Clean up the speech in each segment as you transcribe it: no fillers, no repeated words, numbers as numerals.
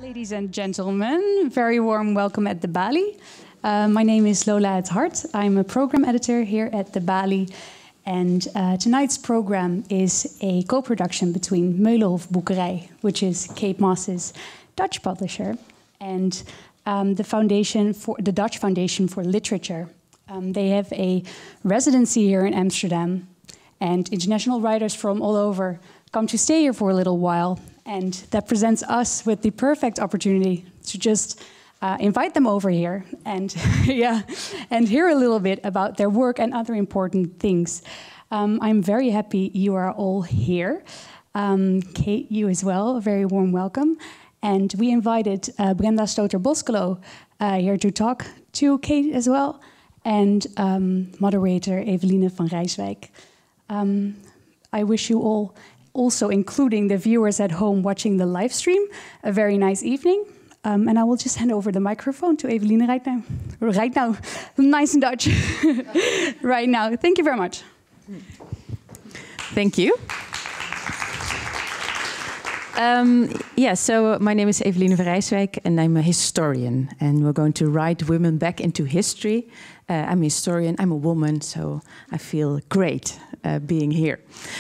Ladies and gentlemen, very warm welcome at the Bali. My name is Lola Het Hart. I'm a program editor here at the Bali. And tonight's program is a co-production between Meulenhof Boekerij, which is Kate Moss's Dutch publisher, and the Dutch Foundation for Literature. They have a residency here in Amsterdam, and international writers from all over come to stay here for a little while. And that presents us with the perfect opportunity to just invite them over here and and hear a little bit about their work and other important things. I'm very happy you are all here. Kate, you as well, a very warm welcome. And we invited Brenda Stoter-Boskelo here to talk to Kate as well, and moderator Eveline van Rijswijk. I wish you all, also including the viewers at home watching the live stream, a very nice evening. And I will just hand over the microphone to Eveline right now. Right now. Nice in Dutch. Right now. Thank you very much. Thank you. So my name is Eveline van Rijswijk and I'm a historian. And we're going to write women back into history. I'm a historian, I'm a woman, so I feel great being here.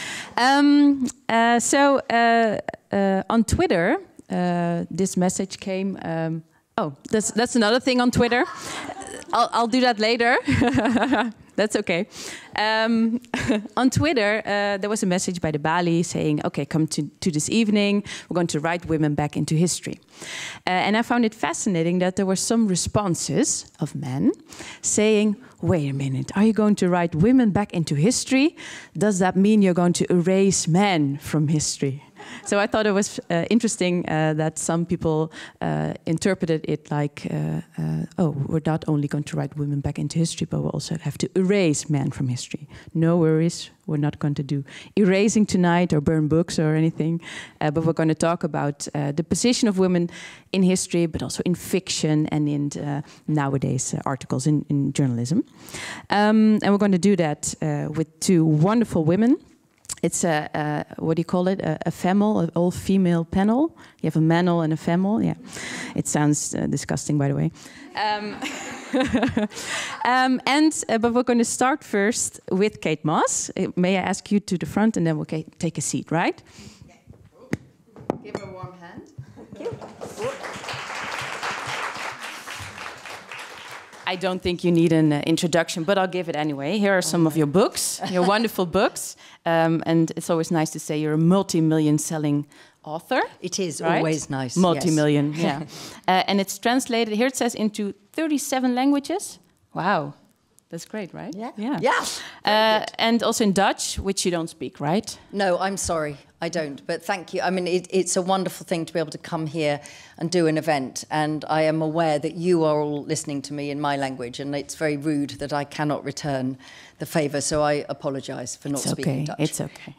On Twitter, this message came. That's another thing on Twitter. I'll do that later. That's okay. On Twitter, there was a message by the Bali saying, okay, come to this evening. We're going to write women back into history. And I found it fascinating that there were some responses of men saying, wait a minute, are you going to write women back into history? Does that mean you're going to erase men from history? So I thought it was interesting that some people interpreted it like, we're not only going to write women back into history, but we'll also have to erase men from history. No worries, we're not going to do erasing tonight or burn books or anything, but we're going to talk about the position of women in history, but also in fiction and in nowadays articles in journalism. And we're going to do that with two wonderful women. It's what do you call it? A femel, an all-female panel. You have a manel and a femel. Yeah, it sounds disgusting, by the way. But we're going to start first with Kate Moss. May I ask you to the front, and then we'll take a seat, right? Give her a warm hand. Thank you. I don't think you need an introduction, but I'll give it anyway. Here are some of your books, your wonderful books. And it's always nice to say you're a multi-million selling author. It is right? Always nice. Multi-million, yes. Yeah. And it's translated, here it says, into 37 languages. Wow. That's great, right? Yeah. Yeah. And also in Dutch, which you don't speak, right? No, I'm sorry, I don't. But thank you. I mean, it's a wonderful thing to be able to come here and do an event. And I am aware that you are all listening to me in my language, and it's very rude that I cannot return the favour. So I apologise for not speaking Dutch. It's okay.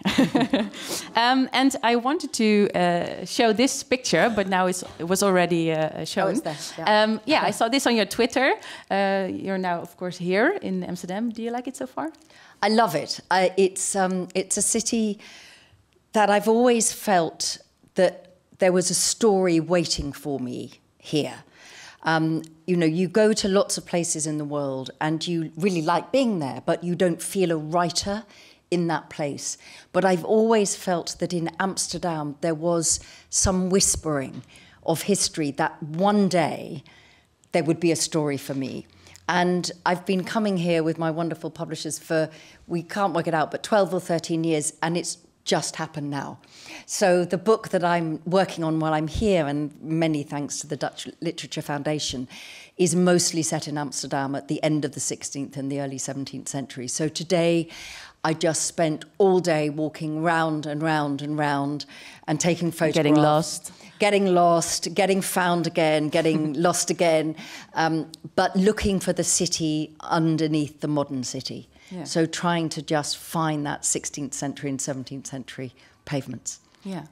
And I wanted to show this picture, but now it was already shown. Oh, it's there. Yeah. I saw this on your Twitter. You're now, of course, here in Amsterdam. Do you like it so far? I love it. It's a city that I've always felt that there was a story waiting for me here. You know, you go to lots of places in the world and you really like being there, but you don't feel a writer in that place. But I've always felt that in Amsterdam there was some whispering of history, that one day there would be a story for me. And I've been coming here with my wonderful publishers for, we can't work it out, but 12 or 13 years, and it's just happened now. So the book that I'm working on while I'm here, and many thanks to the Dutch Literature Foundation, is mostly set in Amsterdam at the end of the 16th and the early 17th century. So today I just spent all day walking round and round and round and taking photographs. Getting lost, getting found again, getting lost again, but looking for the city underneath the modern city. Yeah. So trying to just find that 16th century and 17th century pavements. Yeah.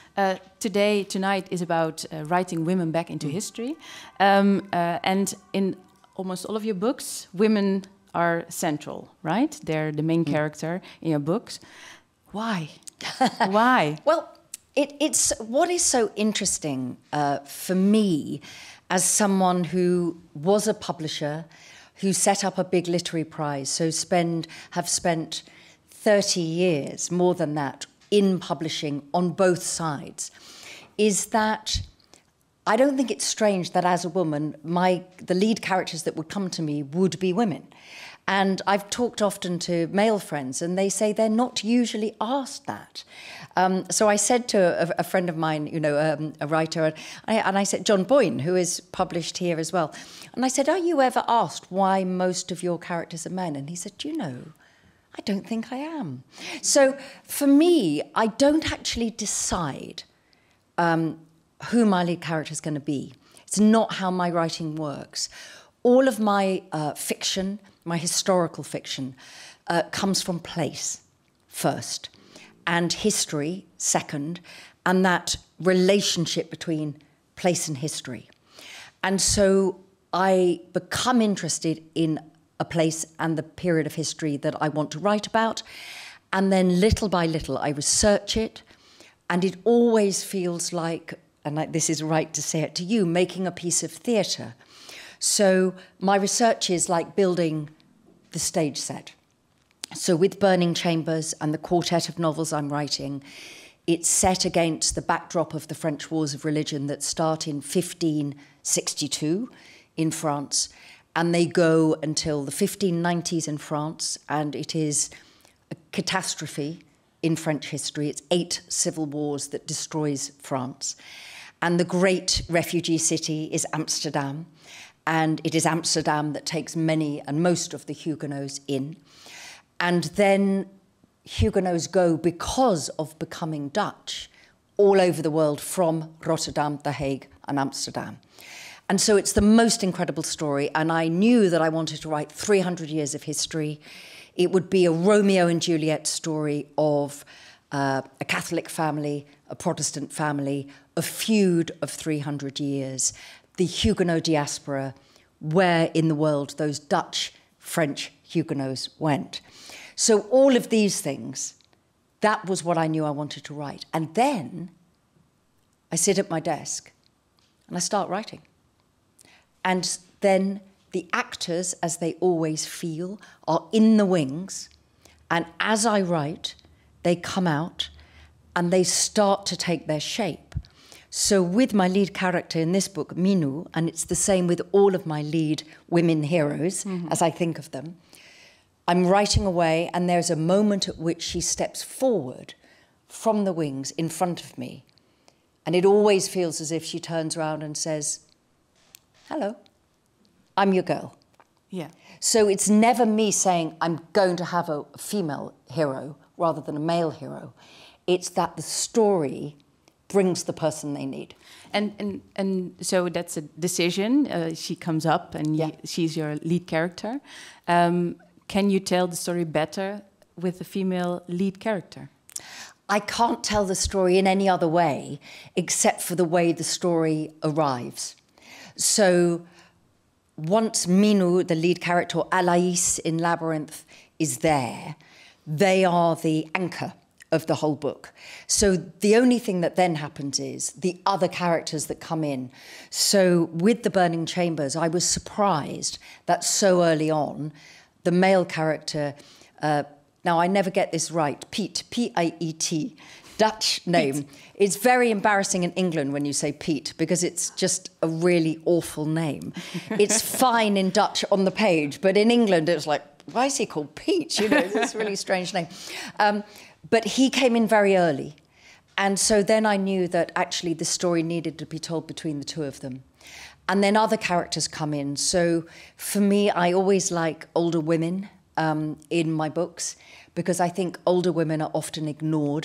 Tonight is about writing women back into history. And in almost all of your books, women are central, right? They're the main character in your books. Why? Why? Well, It's what is so interesting for me as someone who was a publisher, who set up a big literary prize, so have spent 30 years, more than that, in publishing on both sides, is that I don't think it's strange that as a woman, the lead characters that would come to me would be women. And I've talked often to male friends, and they say they're not usually asked that. So I said to a friend of mine, a writer, and I said, John Boyne, who is published here as well, and I said, are you ever asked why most of your characters are men? And he said, I don't think I am. So for me, I don't actually decide who my lead character is going to be. It's not how my writing works. All of my fiction, my historical fiction, comes from place first, and history second, and that relationship between place and history. And so I become interested in a place and the period of history that I want to write about, and then little by little I research it, and it always feels like, and this is right to say it to you, making a piece of theatre. So my research is like building the stage set. So with Burning Chambers and the quartet of novels I'm writing, it's set against the backdrop of the French Wars of Religion that start in 1562 in France, and they go until the 1590s in France, and it is a catastrophe in French history. It's 8 civil wars that destroys France. And the great refugee city is Amsterdam, and it is Amsterdam that takes many and most of the Huguenots in. And then Huguenots go, because of becoming Dutch, all over the world from Rotterdam, The Hague, and Amsterdam. And so it's the most incredible story, and I knew that I wanted to write 300 years of history. It would be a Romeo and Juliet story of a Catholic family, a Protestant family, a feud of 300 years, the Huguenot diaspora, where in the world those Dutch, French Huguenots went. So all of these things, that was what I knew I wanted to write. And then I sit at my desk and I start writing. And then the actors, as they always feel, are in the wings. And as I write, they come out and they start to take their shape. So with my lead character in this book, Minou, and it's the same with all of my lead women heroes, as I think of them, I'm writing away, and there's a moment at which she steps forward from the wings in front of me. And it always feels as if she turns around and says, hello, I'm your girl. Yeah. So it's never me saying I'm going to have a female hero rather than a male hero. It's that the story brings the person they need. And so that's a decision. She comes up and she's your lead character. Can you tell the story better with a female lead character? I can't tell the story in any other way except for the way the story arrives. So once Minou, the lead character, or Alaïs in Labyrinth, is there, they are the anchor of the whole book. So the only thing that then happens is the other characters that come in. So with the Burning Chambers, I was surprised that so early on, the male character, now I never get this right, Piet, P-I-E-T, Dutch name. Piet. It's very embarrassing in England when you say Piet, because it's just a really awful name. It's fine in Dutch on the page, but in England it's like, why is he called Piet? You know, it's this really strange name. But he came in very early. And so then I knew that actually the story needed to be told between the two of them. And then other characters come in. So for me, I always like older women in my books, because I think older women are often ignored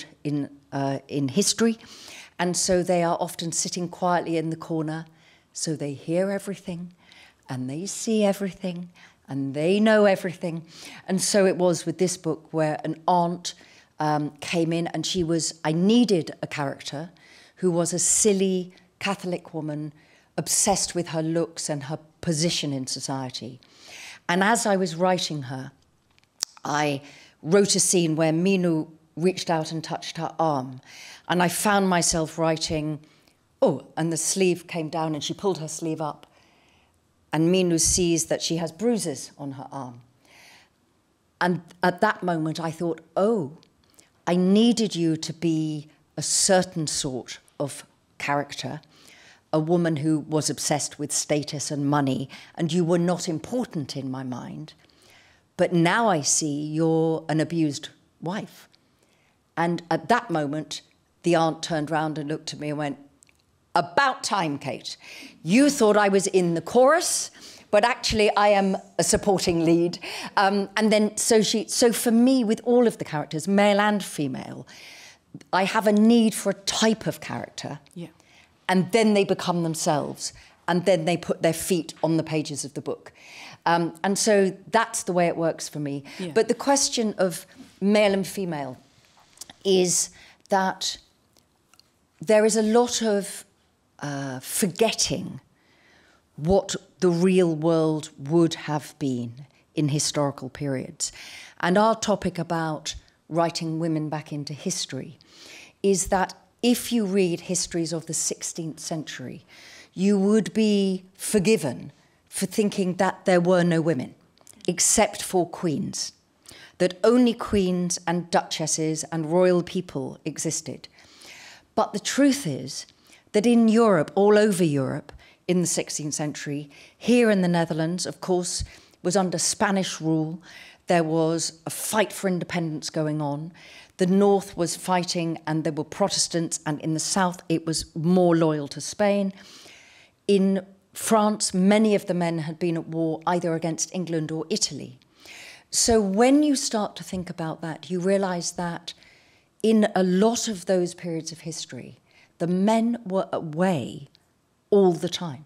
in history. And so they are often sitting quietly in the corner. So they hear everything and they see everything and they know everything. And so it was with this book where an aunt came in, and I needed a character who was a silly Catholic woman obsessed with her looks and her position in society. And as I was writing her, I wrote a scene where Minou reached out and touched her arm. And I found myself writing, oh, and the sleeve came down and she pulled her sleeve up. And Minu sees that she has bruises on her arm. And at that moment, I thought, oh, I needed you to be a certain sort of character, a woman who was obsessed with status and money, and you were not important in my mind. But now I see you're an abused wife. And at that moment, the aunt turned round and looked at me and went, about time, Kate. You thought I was in the chorus, but actually I am a supporting lead. And then, so for me, with all of the characters, male and female, I have a need for a type of character. Yeah. And then they become themselves. And then they put their feet on the pages of the book. And so that's the way it works for me. Yeah. But the question of male and female is that there is a lot of forgetting what the real world would have been in historical periods. And our topic about writing women back into history is that if you read histories of the 16th century, you would be forgiven for thinking that there were no women, except for queens, that only queens and duchesses and royal people existed. But the truth is that in Europe, all over Europe, in the 16th century, here in the Netherlands, of course, was under Spanish rule. There was a fight for independence going on. The north was fighting and there were Protestants, and in the south it was more loyal to Spain. In France, many of the men had been at war either against England or Italy. So when you start to think about that, you realise that in a lot of those periods of history, the men were away all the time.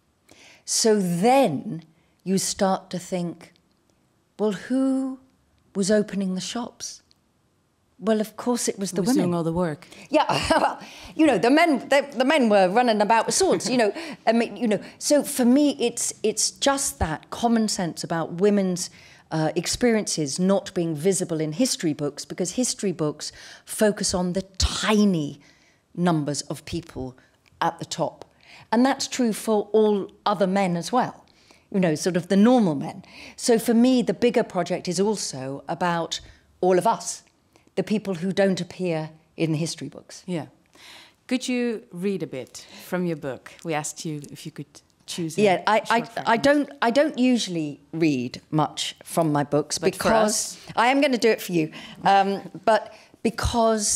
So then you start to think, well, who was opening the shops? Well, of course it was the women. Doing all the work. Yeah, well, you know, the men were running about with swords, you know. I mean, you know. So for me, it's just that common sense about women's experiences not being visible in history books, because history books focus on the tiny numbers of people at the top. And that's true for all other men as well, you know, sort of the normal men. So for me, the bigger project is also about all of us, the people who don't appear in the history books. Yeah. Could you read a bit from your book? We asked you if you could choose a I don't usually read much from my books, but because I am going to do it for you, but because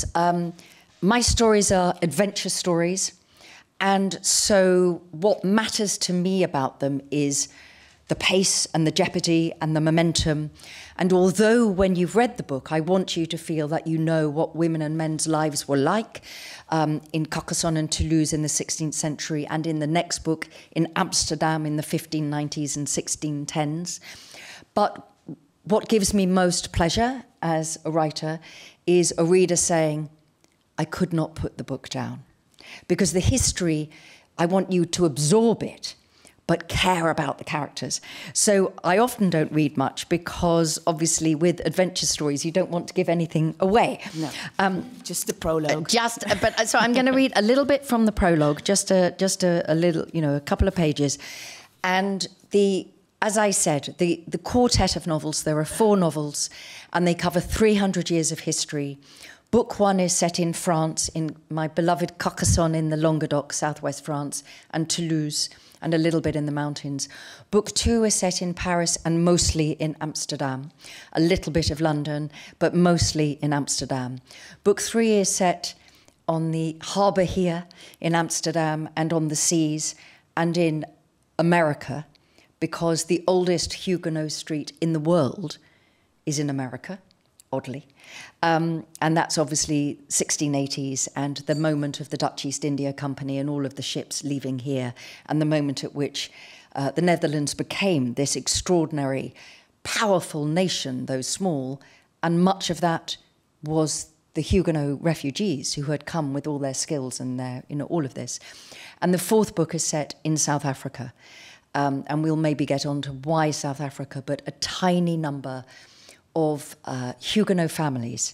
my stories are adventure stories, and so what matters to me about them is the pace and the jeopardy and the momentum. And although when you've read the book, I want you to feel that you know what women and men's lives were like in Carcassonne and Toulouse in the 16th century, and in the next book in Amsterdam in the 1590s and 1610s. But what gives me most pleasure as a writer is a reader saying, I could not put the book down. Because the history, I want you to absorb it, but care about the characters. So I often don't read much because, obviously, with adventure stories, you don't want to give anything away. No, just the prologue. So I'm going to read a little bit from the prologue, just a little, you know, a couple of pages. And as I said, the quartet of novels, there are 4 novels, and they cover 300 years of history. Book 1 is set in France, in my beloved Carcassonne in the Languedoc, southwest France, and Toulouse, and a little bit in the mountains. Book 2 is set in Paris and mostly in Amsterdam. A little bit of London, but mostly in Amsterdam. Book 3 is set on the harbour here in Amsterdam and on the seas and in America, because the oldest Huguenot street in the world is in America, oddly. And that's obviously 1680s and the moment of the Dutch East India Company and all of the ships leaving here, and the moment at which the Netherlands became this extraordinary, powerful nation, though small, and much of that was the Huguenot refugees who had come with all their skills and their, you know, all of this. And the 4th book is set in South Africa, and we'll maybe get on to why South Africa, but a tiny number of Huguenot families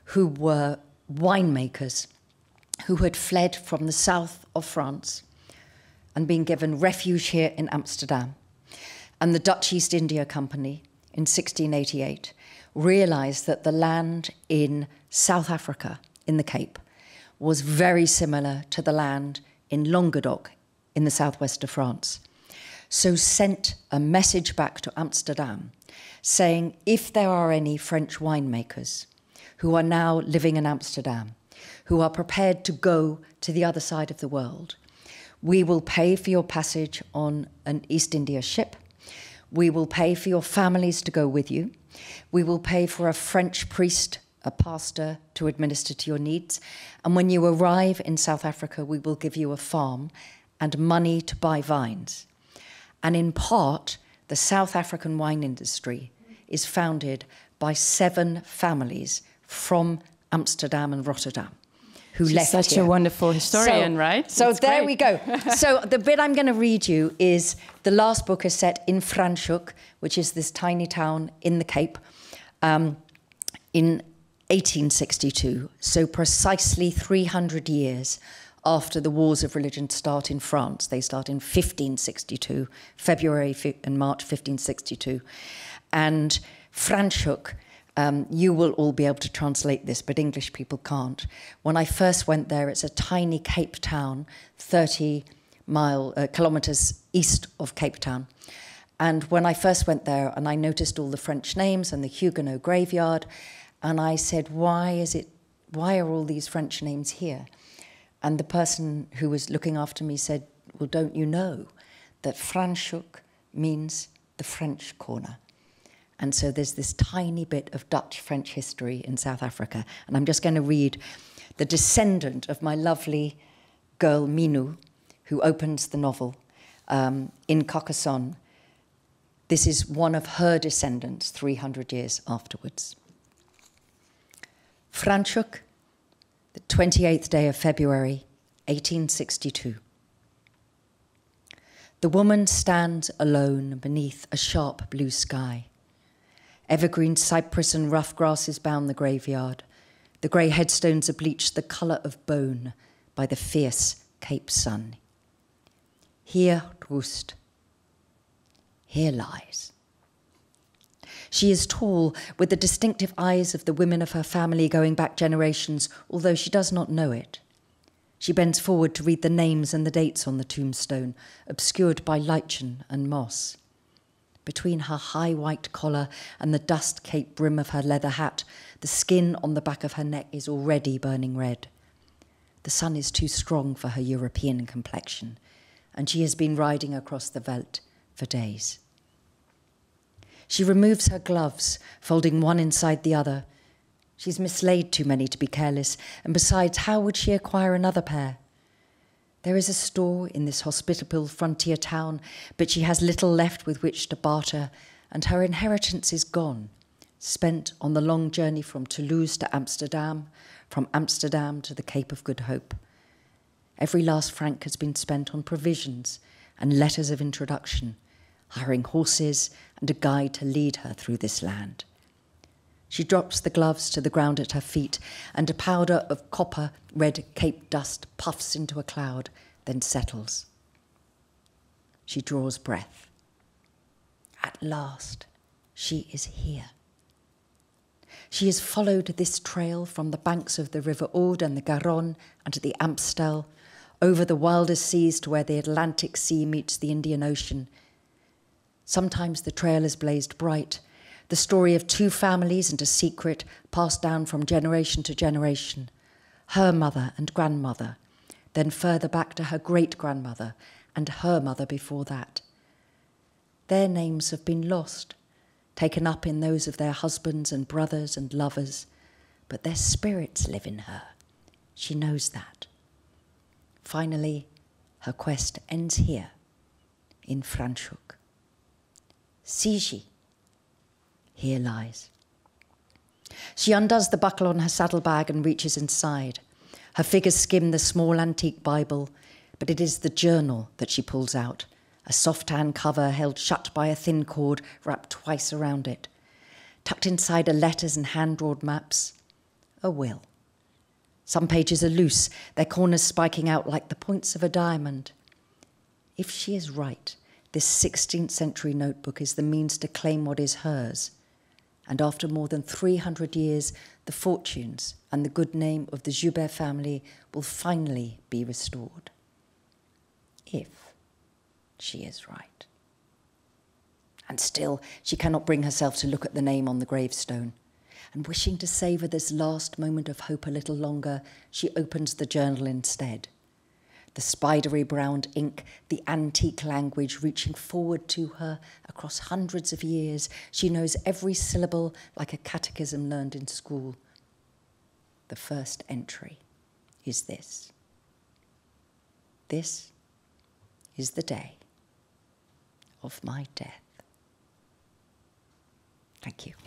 who were winemakers who had fled from the south of France and been given refuge here in Amsterdam. And the Dutch East India Company in 1688 realized that the land in South Africa, in the Cape, was very similar to the land in Languedoc in the southwest of France. So sent a message back to Amsterdam saying, if there are any French winemakers who are now living in Amsterdam, who are prepared to go to the other side of the world, we will pay for your passage on an East India ship. We will pay for your families to go with you. We will pay for a French priest, a pastor, to administer to your needs. And when you arrive in South Africa, we will give you a farm and money to buy vines. And in part, the South African wine industry is founded by 7 families from Amsterdam and Rotterdam who She's left such here. a wonderful historian, right? So That's there great. we go. So the bit I'm going to read you is the last book is set in Franschhoek, which is this tiny town in the Cape, in 1862. So precisely 300 years after the wars of religion start in France. They start in 1562, February and March 1562. And Franschhoek, you will all be able to translate this, but English people can't. When I first went there, it's a tiny Cape town, 30 kilometres east of Cape Town. And when I first went there, and I noticed all the French names and the Huguenot graveyard, and I said, why are all these French names here? And the person who was looking after me said, well, don't you know that Franschhoek means the French corner? And so there's this tiny bit of Dutch-French history in South Africa. And I'm just going to read the descendant of my lovely girl, Minu, who opens the novel in Carcassonne. This is one of her descendants 300 years afterwards. Franschhoek, the 28th day of February, 1862. The woman stands alone beneath a sharp blue sky. Evergreen cypress and rough grasses bound the graveyard. The grey headstones are bleached the colour of bone by the fierce Cape sun. Here rust. Here lies. She is tall, with the distinctive eyes of the women of her family going back generations, although she does not know it. She bends forward to read the names and the dates on the tombstone, obscured by lichen and moss. Between her high white collar and the dust-caked brim of her leather hat, the skin on the back of her neck is already burning red. The sun is too strong for her European complexion, and she has been riding across the veldt for days. She removes her gloves, folding one inside the other. She's mislaid too many to be careless, and besides, how would she acquire another pair? There is a store in this hospitable frontier town, but she has little left with which to barter, and her inheritance is gone, spent on the long journey from Toulouse to Amsterdam, from Amsterdam to the Cape of Good Hope. Every last franc has been spent on provisions and letters of introduction, hiring horses and a guide to lead her through this land. She drops the gloves to the ground at her feet, and a powder of copper-red Cape dust puffs into a cloud, then settles. She draws breath. At last, she is here. She has followed this trail from the banks of the River Aude and the Garonne and to the Amstel, over the wildest seas to where the Atlantic Sea meets the Indian Ocean. Sometimes the trail is blazed bright, the story of 2 families and a secret passed down from generation to generation, her mother and grandmother, then further back to her great-grandmother and her mother before that. Their names have been lost, taken up in those of their husbands and brothers and lovers, but their spirits live in her. She knows that. Finally, her quest ends here, in Franschhoek. Sigi. Here lies. She undoes the buckle on her saddlebag and reaches inside. Her fingers skim the small antique Bible, but it is the journal that she pulls out, a soft tan cover held shut by a thin cord wrapped twice around it. Tucked inside are letters and hand-drawn maps, a will. Some pages are loose, their corners spiking out like the points of a diamond. If she is right, this 16th century notebook is the means to claim what is hers. And after more than 300 years, the fortunes and the good name of the Joubert family will finally be restored. If she is right. And still, she cannot bring herself to look at the name on the gravestone. And wishing to savour this last moment of hope a little longer, she opens the journal instead. The spidery browned ink, the antique language reaching forward to her across hundreds of years. She knows every syllable like a catechism learned in school. The first entry is this. This is the day of my death. Thank you.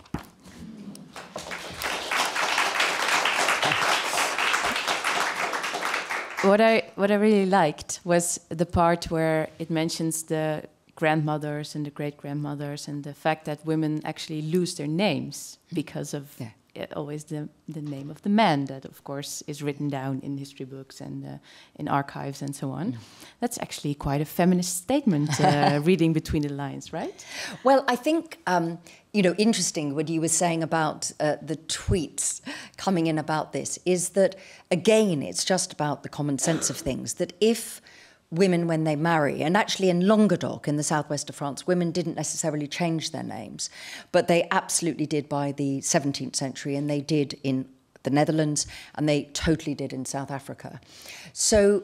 What I really liked was the part where it mentions the grandmothers and the great-grandmothers and the fact that women actually lose their names because of always the name of the man that, of course, is written down in history books and in archives and so on. That's actually quite a feminist statement, reading between the lines, right? Well, I think, interesting what you were saying about the tweets coming in about this is that, again, it's just about the common sense of things, that if women, when they marry, and actually in Languedoc, in the southwest of France, women didn't necessarily change their names, but they absolutely did by the 17th century, and they did in the Netherlands, and they totally did in South Africa. So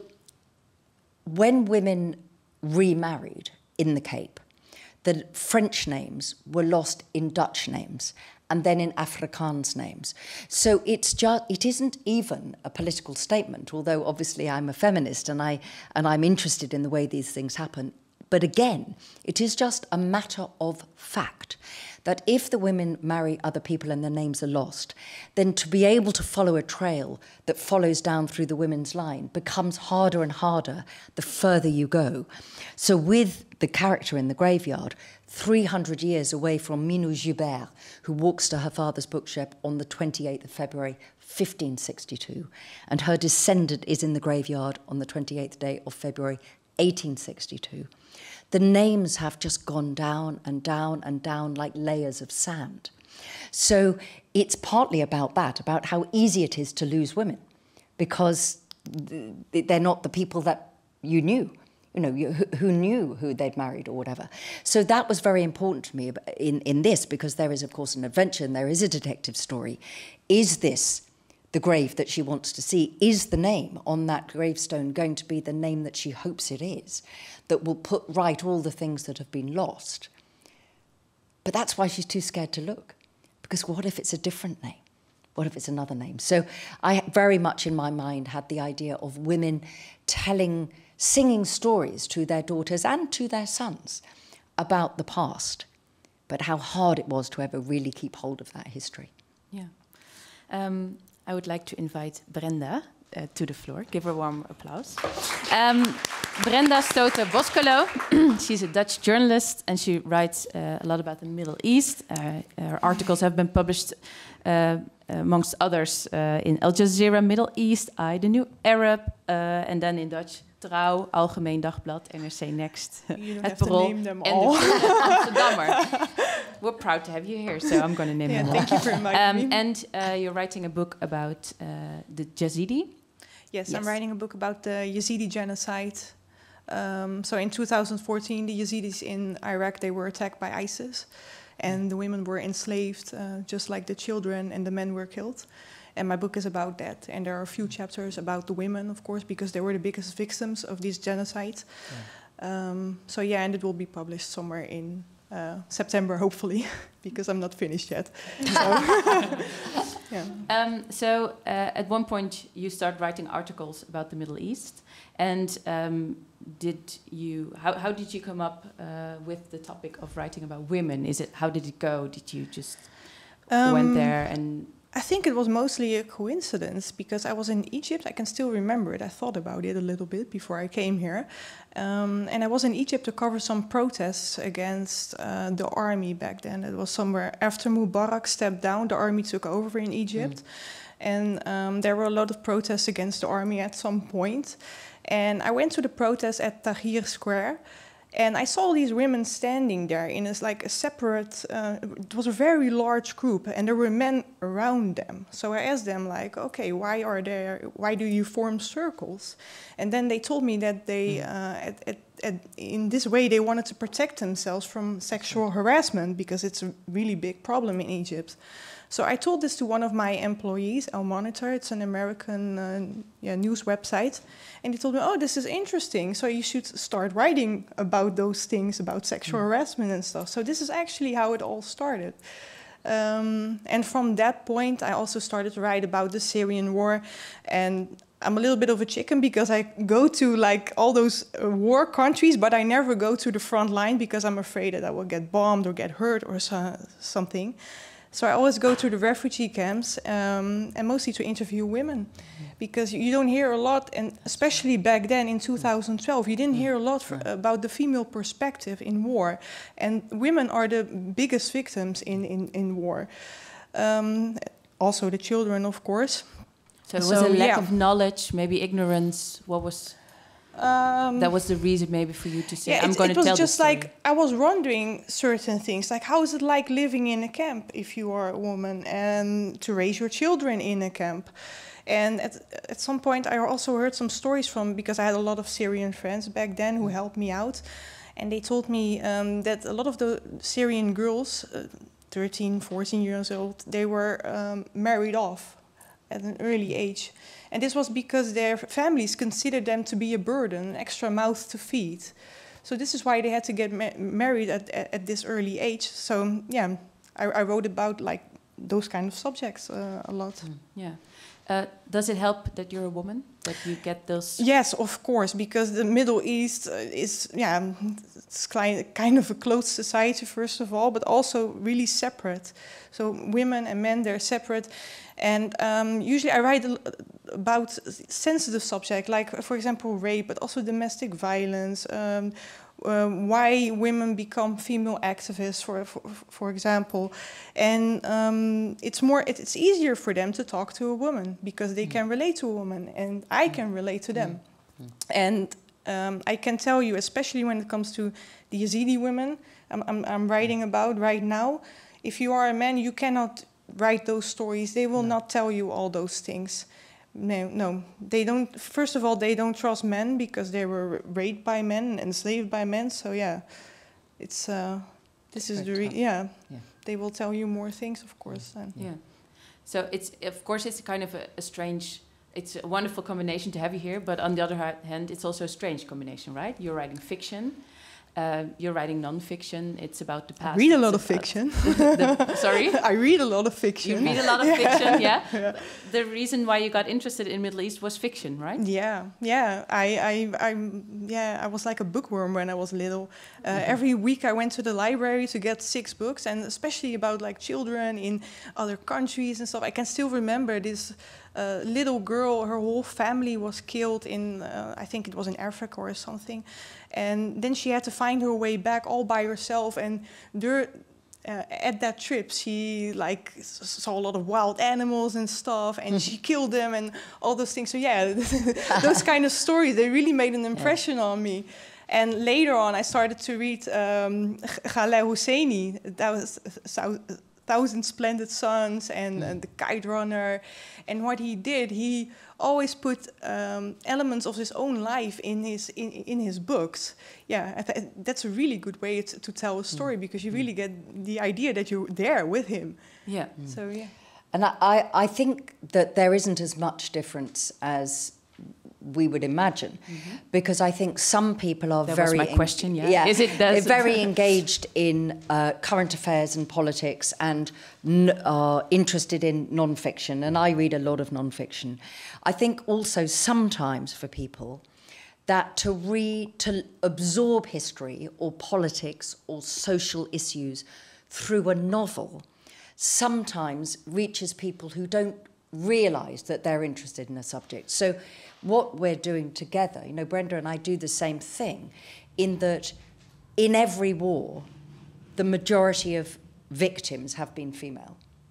when women remarried in the Cape, the French names were lost in Dutch names and then in Afrikaans names. So it isn't even a political statement, although obviously I'm a feminist and I'm interested in the way these things happen. But again, it is just a matter of fact that if the women marry other people and their names are lost, then to be able to follow a trail that follows down through the women's line becomes harder and harder the further you go. So with the character in the graveyard, 300 years away from Minou Joubert, who walks to her father's bookshelf on the 28th of February, 1562, and her descendant is in the graveyard on the 28th day of February, 1862. The names have just gone down and down and down like layers of sand. So it's partly about that, about how easy it is to lose women, because they're not the people that you knew. Who knew who they'd married or whatever. So that was very important to me in this, because there is, of course, an adventure and there is a detective story. Is this the grave that she wants to see? Is the name on that gravestone going to be the name that she hopes it is, that will put right all the things that have been lost? But that's why she's too scared to look, because what if it's a different name? What if it's another name? So I very much in my mind had the idea of women singing stories to their daughters and to their sons about the past, but how hard it was to ever really keep hold of that history. Yeah. I would like to invite Brenda to the floor. Give her a warm applause. Brenda Stoete-Boskelo. She's a Dutch journalist and she writes a lot about the Middle East. Her articles have been published, amongst others, in Al Jazeera, Middle East, The New Arab, and then in Dutch, Trouw, Algemeen Dagblad, NRC Next, Het Parool, and the Amsterdammer. We're proud to have you here, so I'm going to name them all. Thank you for inviting me. And you're writing a book about the Yazidi. Yes, I'm writing a book about the Yazidi genocide. So in 2014, the Yazidis in Iraq, they were attacked by ISIS. And the women were enslaved, just like the children, and the men were killed. And my book is about that. And there are a few chapters about the women, of course, because they were the biggest victims of this genocide. Yeah. And it will be published somewhere in September, hopefully, because I'm not finished yet. So, at one point, you start writing articles about the Middle East. And how did you come up with the topic of writing about women? How did it go? Did you just went there and... I think it was mostly a coincidence because I was in Egypt. I can still remember it. I thought about it a little bit before I came here. And I was in Egypt to cover some protests against the army back then. It was somewhere after Mubarak stepped down, the army took over in Egypt. And there were a lot of protests against the army at some point. And I went to the protest at Tahrir Square. And I saw these women standing there in like a separate, it was a very large group, and there were men around them. So I asked them, like, okay, why do you form circles? And then they told me that they, in this way, they wanted to protect themselves from sexual harassment, because it's a really big problem in Egypt. So I told this to one of my employees, El Monitor. It's an American news website. And he told me, oh, this is interesting. So you should start writing about those things, about sexual harassment and stuff. So this is actually how it all started. And from that point, I also started to write about the Syrian war. And I'm a little bit of a chicken, because I go to like all those war countries, but I never go to the front line, because I'm afraid that I will get bombed or get hurt or something. So I always go to the refugee camps, and mostly to interview women, because you don't hear a lot, and especially back then in 2012, you didn't hear a lot about the female perspective in war. And women are the biggest victims in war. Also the children, of course. So it was a lack of knowledge, maybe ignorance. What was... that was the reason maybe for you to say, I'm going to tell this story. It was just like, I was wondering certain things, like how is it like living in a camp if you are a woman, and to raise your children in a camp. And at some point I also heard some stories from, because I had a lot of Syrian friends back then who helped me out. And they told me that a lot of the Syrian girls, 13, 14 years old, they were married off at an early age. And this was because their families considered them to be a burden, an extra mouth to feed. So this is why they had to get married at this early age. So yeah, I wrote about like those kind of subjects a lot. Yeah. Does it help that you're a woman, that you get those? Yes, of course, because the Middle East is, it's kind of a closed society, first of all, but also really separate. So women and men, they're separate. And usually I write about sensitive subjects, like, for example, rape, but also domestic violence, why women become female activists, for example. And it's easier for them to talk to a woman, because they can relate to a woman, and I can relate to them. And I can tell you, especially when it comes to the Yazidi women I'm writing about right now, if you are a man, you cannot write those stories. They will not tell you all those things. No, they don't. First of all, they don't trust men, because they were raped by men and enslaved by men. So yeah, it's this is the They will tell you more things, of course. Yeah. So it's, of course, it's kind of a strange. It's a wonderful combination to have you here, but on the other hand, it's also a strange combination, right? You're writing fiction. You're writing non-fiction. It's about the past. I read a lot of fiction. Sorry? I read a lot of fiction. You read a lot of fiction, yeah? The reason why you got interested in Middle East was fiction, right? Yeah. I was like a bookworm when I was little. Every week I went to the library to get 6 books, and especially about like children in other countries and stuff. I can still remember this little girl. Her whole family was killed in, I think it was in Africa or something. And then she had to find her way back all by herself. And at that trip, she like saw a lot of wild animals and stuff, and she killed them and all those things. So yeah, those kind of stories, they really made an impression on me. And later on, I started to read Khaled Hosseini. That was Thousand Splendid Suns and The Kite Runner. And what he did, he always put elements of his own life in his books. Yeah, that's a really good way to tell a story, because you really get the idea that you're there with him. Yeah. So yeah. And I think that there isn't as much difference as we would imagine, because I think some people are that was my question. Yeah, they're very engaged in current affairs and politics, and are interested in non-fiction. And I read a lot of non-fiction. I think also sometimes for people that to absorb history or politics or social issues through a novel sometimes reaches people who don't realise that they're interested in a subject. So what we're doing together, Brenda and I do the same thing, in that in every war, the majority of victims have been female.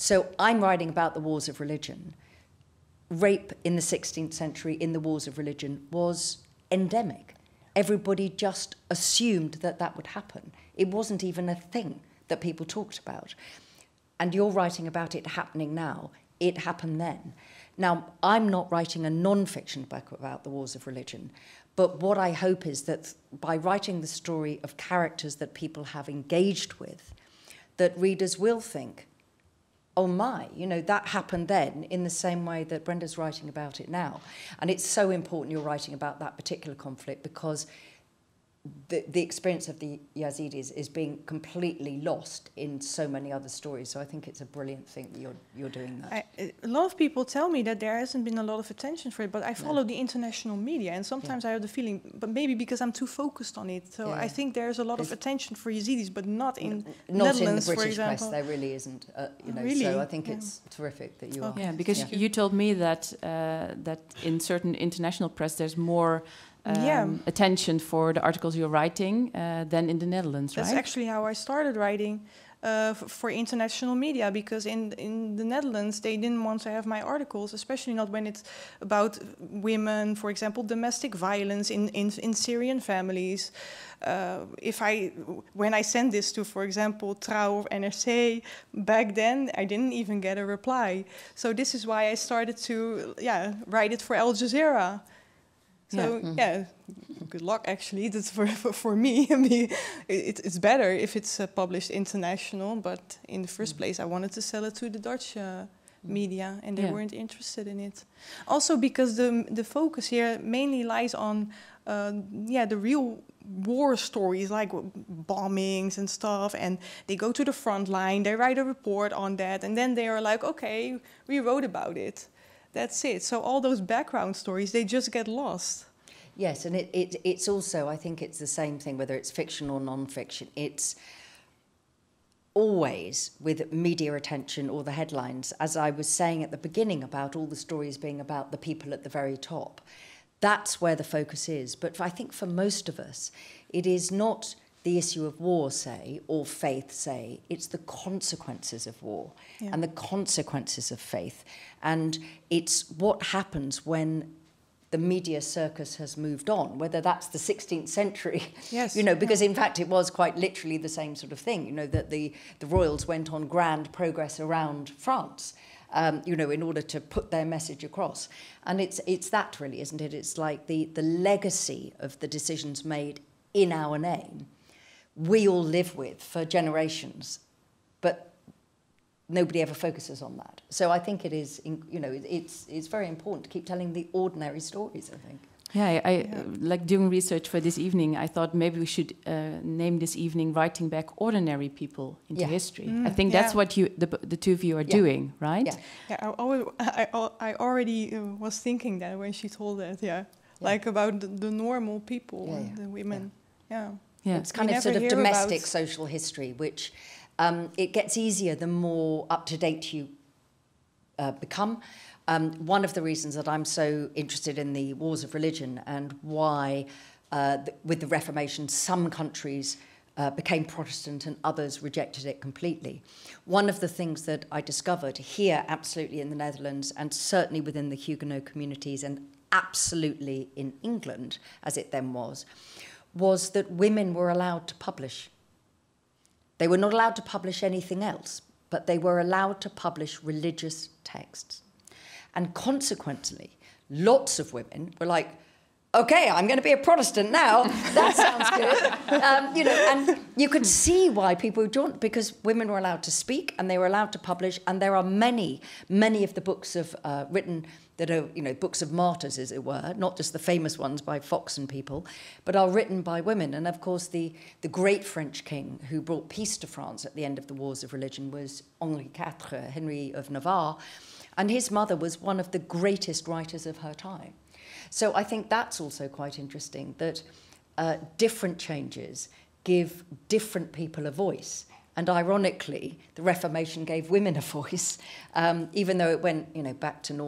So I'm writing about the wars of religion. Rape in the 16th century in the wars of religion was endemic. Everybody just assumed that that would happen. It wasn't even a thing that people talked about. And you're writing about it happening now. It happened then. Now, I'm not writing a non-fiction book about the wars of religion, but what I hope is that by writing the story of characters that people have engaged with, that readers will think, oh my, you know, that happened then, in the same way that Brenda's writing about it now. And it's so important you're writing about that particular conflict, because the experience of the Yazidis is being completely lost in so many other stories. So I think it's a brilliant thing that you're doing that. A lot of people tell me that there hasn't been a lot of attention for it, but I follow the international media, and sometimes I have the feeling, but maybe because I'm too focused on it. So I think there's a lot of attention for Yazidis, but not in Netherlands, in the for British example. press. There really isn't. You know, Really? so I think it's terrific that you are. Yeah, because you told me that that in certain international press there's more attention for the articles you're writing than in the Netherlands, right? That's actually how I started writing for international media, because in the Netherlands they didn't want to have my articles, especially not when it's about women, for example, domestic violence in Syrian families. When I sent this to, for example, Trouw or NRC, back then I didn't even get a reply. So this is why I started to write it for Al Jazeera. So good luck. Actually, that's for me. I mean, it's better if it's published international. But in the first place, I wanted to sell it to the Dutch media, and they weren't interested in it. Also, because the focus here mainly lies on the real war stories, like bombings and stuff. And they go to the front line, they write a report on that, and then they are like, okay, we wrote about it. That's it. So all those background stories, they just get lost. Yes, and it's also, I think it's the same thing, whether it's fiction or non-fiction. It's always with media attention or the headlines, as I was saying at the beginning about all the stories being about the people at the very top. That's where the focus is. But I think for most of us, it is not the issue of war, say, or faith, say. It's the consequences of war and the consequences of faith. And it's what happens when the media circus has moved on, whether that's the 16th century, you know, because in fact it was quite literally the same sort of thing, you know, that the royals went on grand progress around France, you know, in order to put their message across. And it's that really, isn't it? It's like the legacy of the decisions made in our name we all live with for generations, but nobody ever focuses on that. So I think it is, you know, it's very important to keep telling the ordinary stories, I think. Yeah, I like doing research for this evening. I thought maybe we should name this evening "Writing Back Ordinary People into History." I think that's what the two of you are doing, right? Yeah, I already was thinking that when she told that. Like about the normal people, the women. It's kind of sort of domestic social history, which it gets easier the more up-to-date you become. One of the reasons that I'm so interested in the wars of religion and why, with the Reformation, some countries became Protestant and others rejected it completely. One of the things that I discovered here, absolutely in the Netherlands, and certainly within the Huguenot communities, and absolutely in England, as it then was that women were allowed to publish. They were not allowed to publish anything else, but they were allowed to publish religious texts. And consequently, lots of women were like, okay, I'm going to be a Protestant now. That sounds good. You know, and you could see why people were drawn, because women were allowed to speak and they were allowed to publish. And there are many of the books of written that are, you know, books of martyrs, as it were, not just the famous ones by Fox and people, but are written by women. And of course, the great French king who brought peace to France at the end of the Wars of Religion was Henri IV, Henry of Navarre. And his mother was one of the greatest writers of her time. So I think that's also quite interesting, that different changes give different people a voice. And ironically, the Reformation gave women a voice, even though it went, you know, back to normal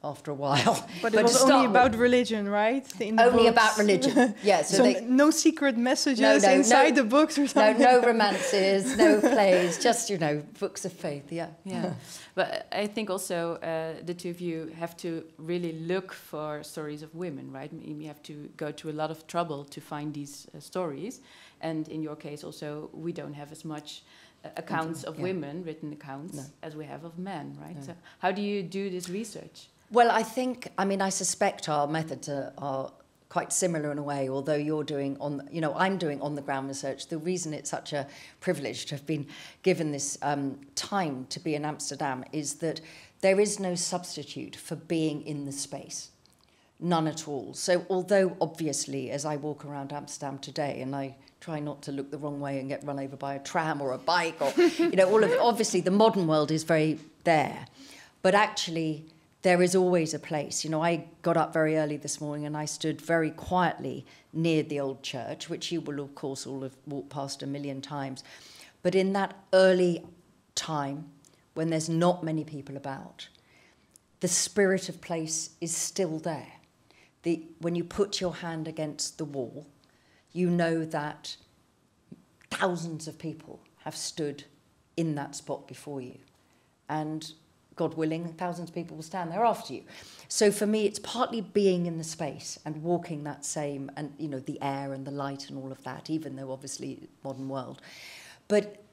after a while. But to it was start only with. about religion, right? In the Only books. about religion. Yeah. So no secret messages inside the books or something? No romances, no plays, just, books of faith, yeah. Yeah, but I think also the two of you have to really look for stories of women, right? You have to go to a lot of trouble to find these stories. And in your case also, we don't have as much accounts of women, written accounts, as we have of men, right? No. So how do you do this research? Well, I suspect our methods are quite similar in a way, although you're doing I'm doing on-the-ground research. The reason it's such a privilege to have been given this time to be in Amsterdam is that there is no substitute for being in the space. None at all. So although obviously as I walk around Amsterdam today and I try not to look the wrong way and get run over by a tram or a bike or, obviously the modern world is very there. But actually there is always a place. I got up very early this morning and I stood very quietly near the old church, which you will of course all have walked past a million times. But in that early time when there's not many people about, the spirit of place is still there. When you put your hand against the wall, you know that thousands of people have stood in that spot before you. And God willing, thousands of people will stand there after you. So for me, it's partly being in the space and walking that same, and the air and the light and all of that, even though obviously modern world. But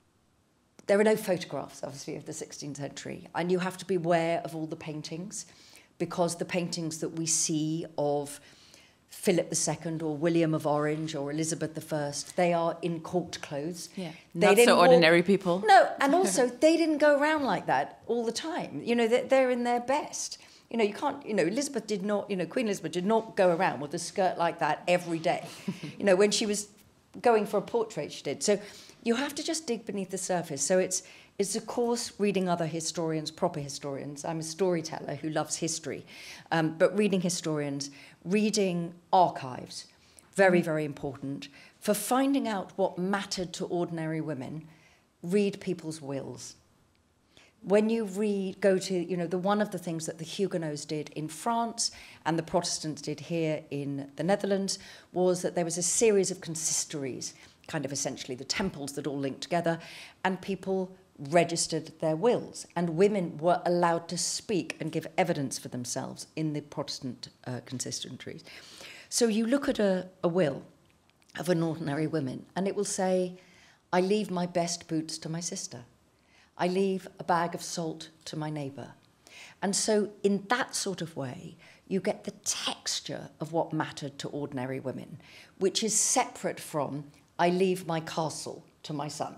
there are no photographs, obviously, of the 16th century. And you have to be aware of all the paintings, because the paintings that we see of Philip II or William of Orange or Elizabeth I, they are in court clothes. Yeah, not so ordinary people. No, and also they didn't go around like that all the time. They're in their best. You can't, Elizabeth did not, Queen Elizabeth did not go around with a skirt like that every day. When she was going for a portrait, she did. So you have to just dig beneath the surface. So it's of course reading other historians, proper historians. I'm a storyteller who loves history, but reading historians, reading archives, very, very important. For finding out what mattered to ordinary women, read people's wills. When you go to, one of the things that the Huguenots did in France and the Protestants did here in the Netherlands was that there was a series of consistories, kind of essentially the temples that all linked together, and people registered their wills, and women were allowed to speak and give evidence for themselves in the Protestant consistories. So you look at a will of an ordinary woman and it will say, I leave my best boots to my sister. I leave a bag of salt to my neighbour. And so in that sort of way, you get the texture of what mattered to ordinary women, which is separate from, I leave my castle to my son.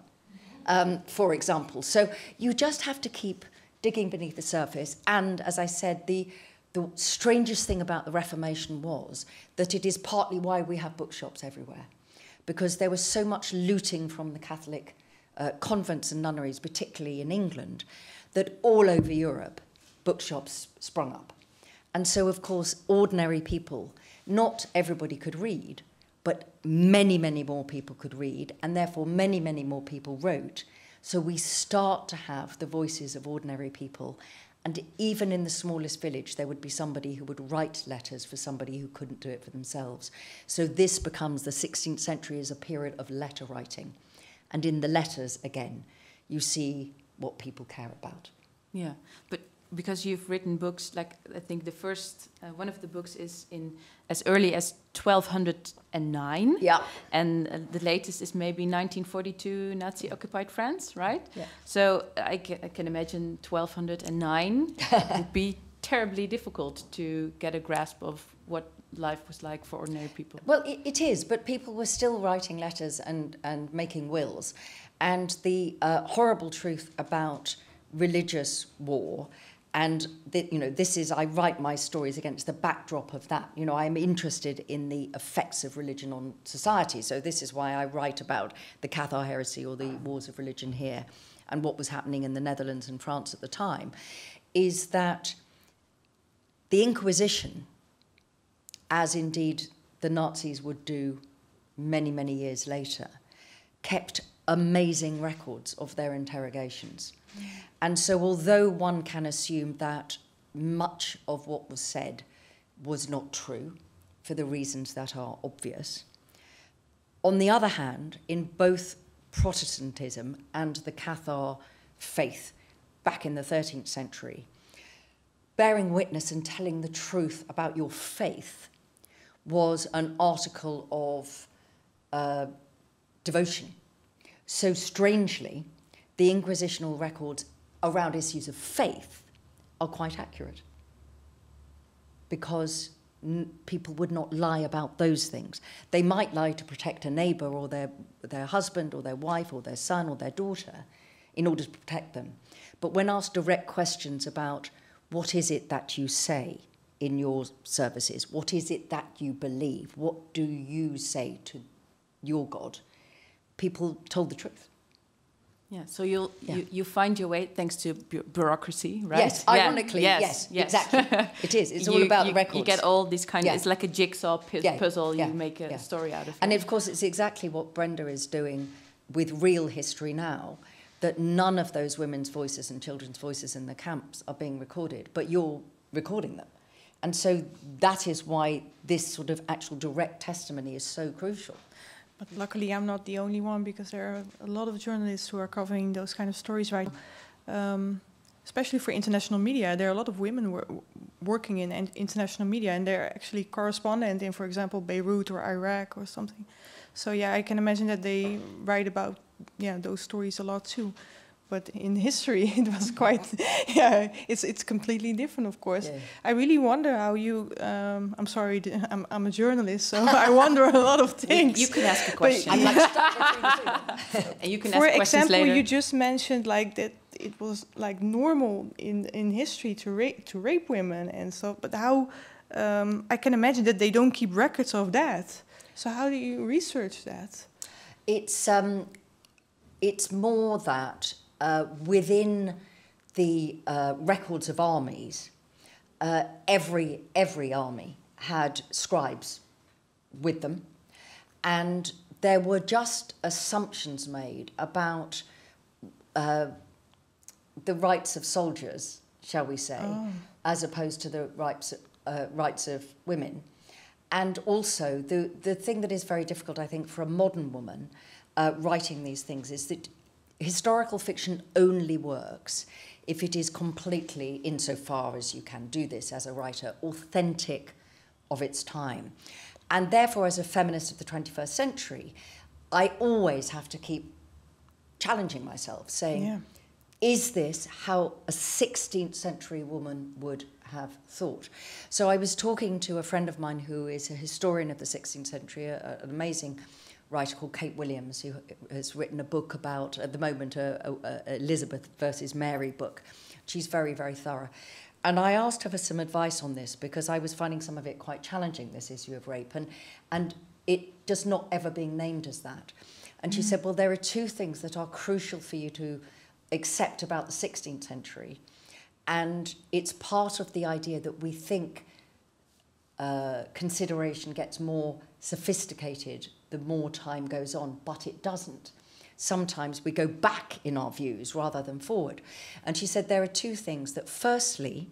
For example. So you just have to keep digging beneath the surface. And as I said, the strangest thing about the Reformation was that it is partly why we have bookshops everywhere, because there was so much looting from the Catholic convents and nunneries, particularly in England, that all over Europe, bookshops sprung up. And so, of course, ordinary people, not everybody could read, but many, many more people could read, and therefore many, many more people wrote. So we start to have the voices of ordinary people. And even in the smallest village, there would be somebody who would write letters for somebody who couldn't do it for themselves. So this becomes, the 16th century as a period of letter writing. And in the letters, again, you see what people care about. Yeah, but because you've written books, like I think the first, one of the books is in as early as 1209. Yeah. And the latest is maybe 1942, Nazi-occupied France, right? Yeah. So I can imagine 1209 would be terribly difficult to get a grasp of what life was like for ordinary people. Well, it is, but people were still writing letters and making wills. And the horrible truth about religious war, and this is, I write my stories against the backdrop of that. I'm interested in the effects of religion on society. So this is why I write about the Cathar heresy or the wars of religion here and what was happening in the Netherlands and France at the time, is that the Inquisition, as indeed the Nazis would do many, many years later, kept amazing records of their interrogations. And so although one can assume that much of what was said was not true for the reasons that are obvious. On the other hand, in both Protestantism and the Cathar faith back in the 13th century, bearing witness and telling the truth about your faith was an article of devotion. So strangely, the Inquisitional records around issues of faith are quite accurate, because people would not lie about those things. They might lie to protect a neighbour or their husband or their wife or their son or their daughter in order to protect them. But when asked direct questions about what is it that you say in your services, what is it that you believe, what do you say to your God, people told the truth. Yeah, so you find your way thanks to bureaucracy, right? Yes, ironically, yes, exactly. It is. It's all about the records. You get all these kind of, it's like a jigsaw puzzle. You make a story out of it. And of course, it's exactly what Brenda is doing with real history now, that none of those women's voices and children's voices in the camps are being recorded, but you're recording them. And so that is why this sort of actual direct testimony is so crucial. But luckily, I'm not the only one, because there are a lot of journalists who are covering those kind of stories right now. Especially for international media. There are a lot of women working in international media, and they're actually correspondent in, for example, Beirut or Iraq or something. So yeah, I can imagine that they write about those stories a lot too. But in history, it was quite, it's completely different, of course. Yeah. I really wonder how you, I'm sorry, I'm a journalist, so I wonder a lot of things. You can ask a question. I'd like to start and you can ask questions later. For example, you just mentioned like that it was like normal in history to rape women and so, but how, I can imagine that they don't keep records of that. So how do you research that? It's more that within the records of armies, every army had scribes with them, and there were just assumptions made about the rights of soldiers, shall we say, as opposed to the rights of women. And also, the thing that is very difficult, I think, for a modern woman writing these things is that historical fiction only works if it is completely, insofar as you can do this as a writer, authentic of its time. And therefore, as a feminist of the 21st century, I always have to keep challenging myself, saying, is this how a 16th century woman would have thought? So I was talking to a friend of mine who is a historian of the 16th century, an amazing writer called Kate Williams, who has written a book about, at the moment, a Elizabeth versus Mary book. She's very, very thorough. And I asked her for some advice on this, because I was finding some of it quite challenging, this issue of rape, and it just not ever being named as that. And she said, well, there are two things that are crucial for you to accept about the 16th century. And it's part of the idea that we think consideration gets more sophisticated the more time goes on, but it doesn't. Sometimes we go back in our views rather than forward. And she said there are two things. That firstly,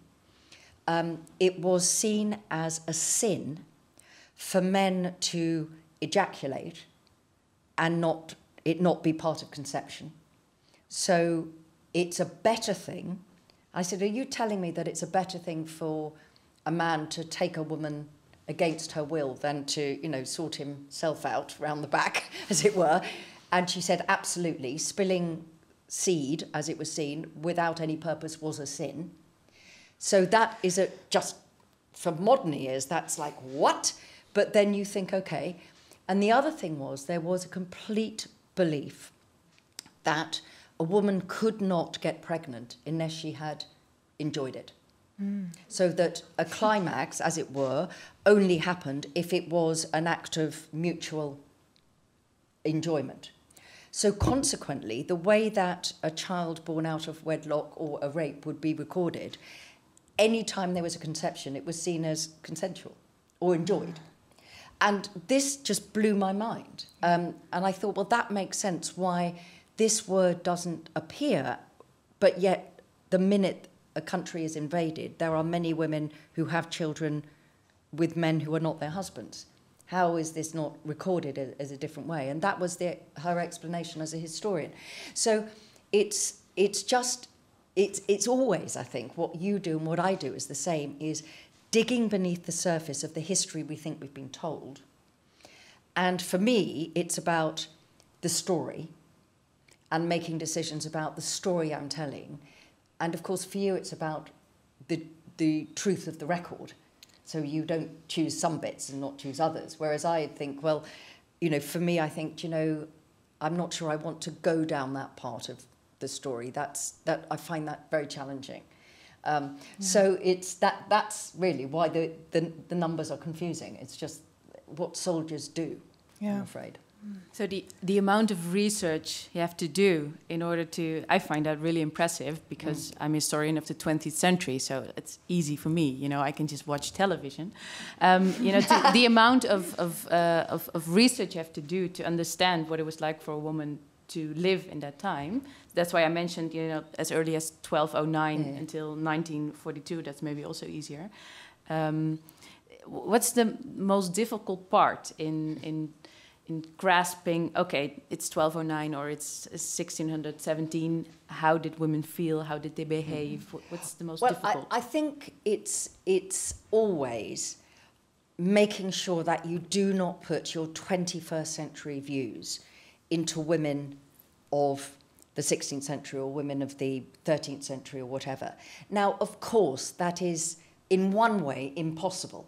it was seen as a sin for men to ejaculate and not be part of conception. So it's a better thing. I said, are you telling me that it's a better thing for a man to take a woman against her will than to, sort himself out round the back, as it were? And she said, absolutely. Spilling seed, as it was seen, without any purpose was a sin. So that is just, for modern ears, that's like, what? But then you think, okay. And the other thing was, there was a complete belief that a woman could not get pregnant unless she had enjoyed it. So that a climax, as it were, only happened if it was an act of mutual enjoyment. So consequently, the way that a child born out of wedlock or a rape would be recorded, any time there was a conception, it was seen as consensual or enjoyed. And this just blew my mind. And I thought, well, that makes sense why this word doesn't appear, but yet the minute a country is invaded, there are many women who have children with men who are not their husbands. How is this not recorded as a different way? And that was her explanation as a historian. So it's always, I think, what you do and what I do is the same, is digging beneath the surface of the history we think we've been told. And for me, it's about the story and making decisions about the story I'm telling. And of course, for you, it's about the truth of the record. So you don't choose some bits and not choose others. Whereas I think, well, you know, for me, I think, you know, I'm not sure I want to go down that part of the story. I find that very challenging. So that's really why the numbers are confusing. It's just what soldiers do, I'm afraid. So the amount of research you have to do in order to, I find that really impressive, because I'm a historian of the 20th century, so it's easy for me. You know, I can just watch television. You know, the amount of research you have to do to understand what it was like for a woman to live in that time. That's why I mentioned, you know, as early as 1209 until 1942. That's maybe also easier. What's the most difficult part in grasping, okay, it's 1209 or it's 1617, how did women feel, how did they behave, what's the most difficult? I think it's always making sure that you do not put your 21st century views into women of the 16th century or women of the 13th century or whatever. Now, of course, that is in one way impossible.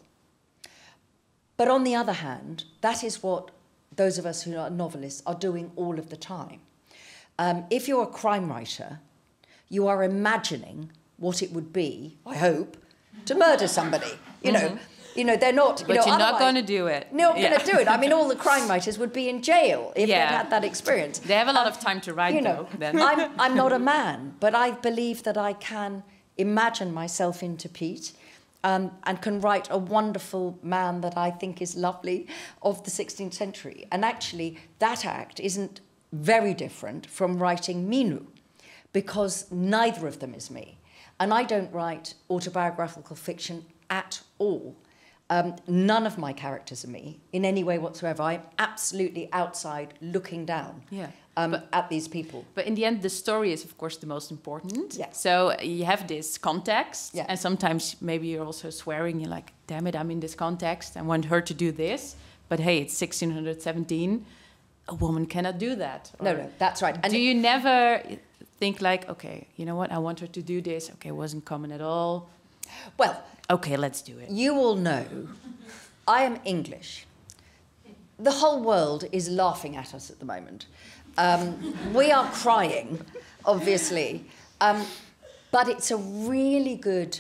But on the other hand, that is what those of us who are novelists are doing all of the time. If you're a crime writer, you are imagining what it would be, I hope, to murder somebody. You know, they're not. But you're not going to do it. Not going to do it. I mean, all the crime writers would be in jail if they'd had that experience. They have a lot of time to write, though. Then. I'm not a man, but I believe that I can imagine myself into Pete. And can write a wonderful man that I think is lovely of the 16th century. And actually, that act isn't very different from writing Minu, because neither of them is me. And I don't write autobiographical fiction at all. None of my characters are me in any way whatsoever. I'm absolutely outside looking down. At these people. But in the end, the story is, of course, the most important. Yeah. So you have this context, and sometimes maybe you're also swearing, you're like, damn it, I'm in this context, I want her to do this, but hey, it's 1617, a woman cannot do that. No, that's right. And do you never think like, okay, you know what, I want her to do this, okay, it wasn't common at all. Well, okay, let's do it. You all know I am English. The whole world is laughing at us at the moment. We are crying, obviously, but it's a really good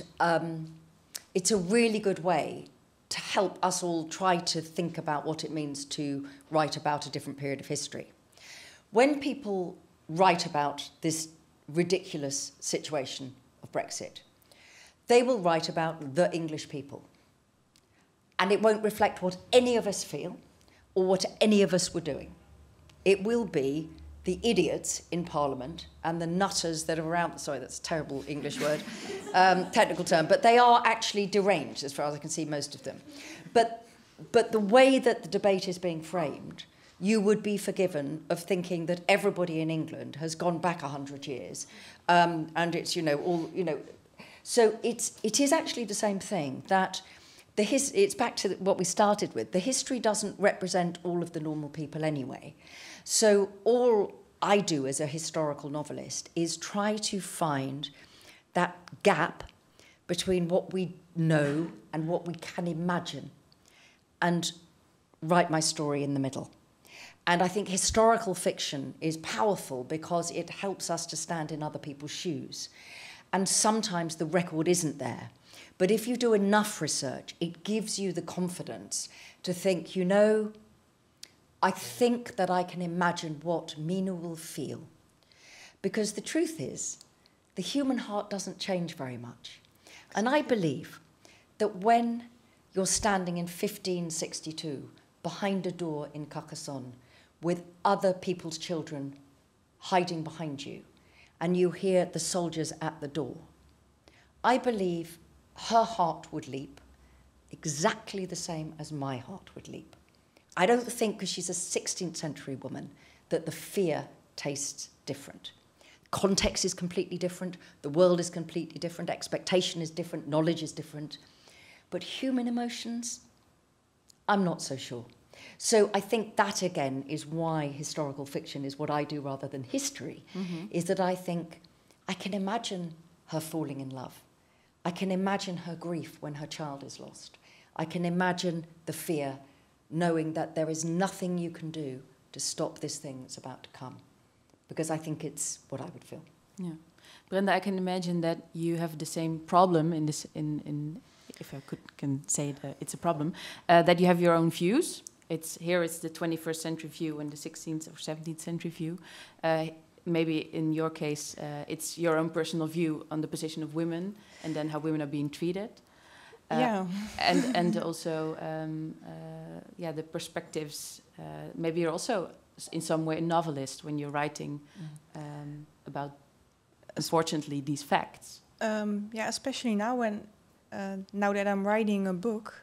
way to help us all try to think about what it means to write about a different period of history. When people write about this ridiculous situation of Brexit, they will write about the English people, and it won't reflect what any of us feel or what any of us were doing. It will be the idiots in Parliament and the nutters that are around. Sorry, that's a terrible English word, technical term, but they are actually deranged, as far as I can see, most of them. But the way that the debate is being framed, you would be forgiven of thinking that everybody in England has gone back 100 years, and it's, you know, all, you know. So it is actually the same thing, that it's back to what we started with. The history doesn't represent all of the normal people anyway. So all I do as a historical novelist is try to find that gap between what we know and what we can imagine and write my story in the middle. And I think historical fiction is powerful because it helps us to stand in other people's shoes. And sometimes the record isn't there. But if you do enough research, it gives you the confidence to think, you know, I think that I can imagine what Minu will feel. Because the truth is, the human heart doesn't change very much. And I believe that when you're standing in 1562 behind a door in Carcassonne with other people's children hiding behind you, and you hear the soldiers at the door, I believe her heart would leap exactly the same as my heart would leap. I don't think, because she's a 16th century woman, that the fear tastes different. Context is completely different, the world is completely different, expectation is different, knowledge is different. But human emotions, I'm not so sure. So I think that, again, is why historical fiction is what I do rather than history, is that I think I can imagine her falling in love. I can imagine her grief when her child is lost. I can imagine the fear, knowing that there is nothing you can do to stop this thing that's about to come. Because I think it's what I would feel. Yeah. Brenda, I can imagine that you have the same problem in this, if I can say it, it's a problem, that you have your own views. It's the 21st century view and the 16th or 17th century view. Maybe in your case, it's your own personal view on the position of women and then how women are being treated. And also, the perspectives. Maybe you're also, in some way, a novelist when you're writing about, unfortunately, these facts. Especially now now that I'm writing a book,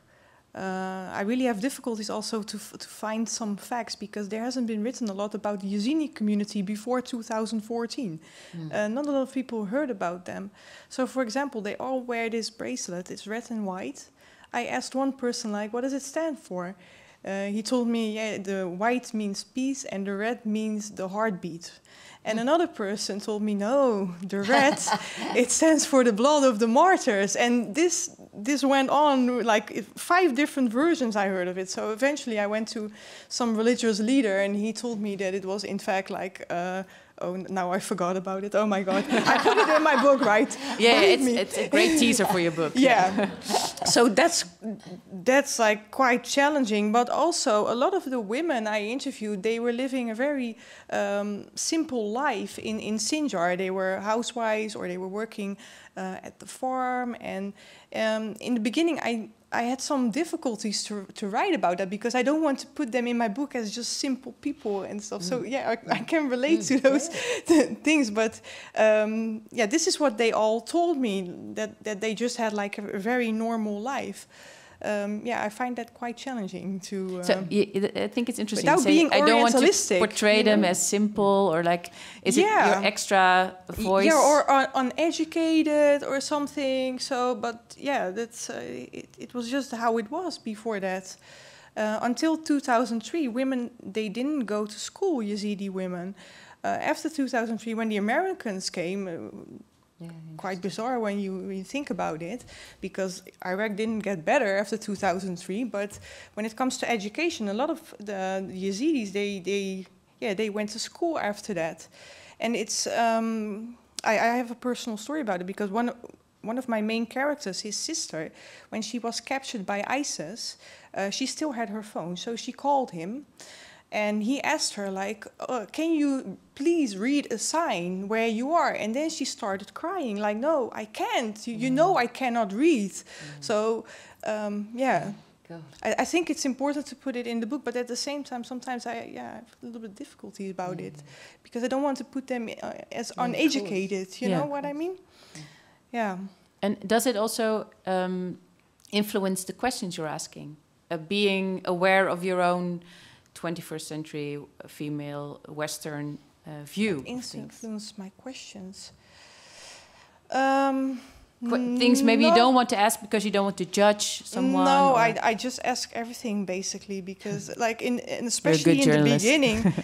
I really have difficulties also to find some facts, because there hasn't been written a lot about the Yazidi community before 2014. Not a lot of people heard about them. So, for example, they all wear this bracelet. It's red and white. I asked one person, like, what does it stand for? He told me, yeah, the white means peace and the red means the heartbeat. And another person told me, no, the red, it stands for the blood of the martyrs. And this went on, like 5 different versions I heard of it. So eventually I went to some religious leader and he told me that it was in fact like, oh, now I forgot about it. Oh my God, I put it in my book, right? Yeah, it's a great teaser for your book. Yeah. So that's like quite challenging. But also a lot of the women I interviewed, they were living a very simple life in Sinjar. They were housewives or they were working at the farm. And in the beginning, I had some difficulties to write about that, because I don't want to put them in my book as just simple people and stuff. So yeah, I can relate to those things. But this is what they all told me, that they just had like a very normal life. I find that quite challenging to. I think it's interesting. Without being I don't want to portray them know? As simple, or like, is it your extra voice? Yeah, or uneducated or something. So, but yeah, that's it was just how it was before that. Until 2003, women, they didn't go to school, Yazidi women. After 2003, when the Americans came. Quite bizarre when you think about it, because Iraq didn't get better after 2003. But when it comes to education, a lot of the Yazidis, they went to school after that. And it's I have a personal story about it, because one of my main characters, his sister, when she was captured by ISIS, she still had her phone, so she called him. And he asked her, like, can you please read a sign where you are? And then she started crying, like, no, I can't. You know I cannot read. So, I think it's important to put it in the book. But at the same time, sometimes I have a little bit difficulty about it. Because I don't want to put them as uneducated. You know what I mean? Yeah. And does it also influence the questions you're asking? Being aware of your own 21st century female Western view. Influence my questions. Things maybe you don't want to ask because you don't want to judge someone. No, I just ask everything basically, because like and especially in the beginning,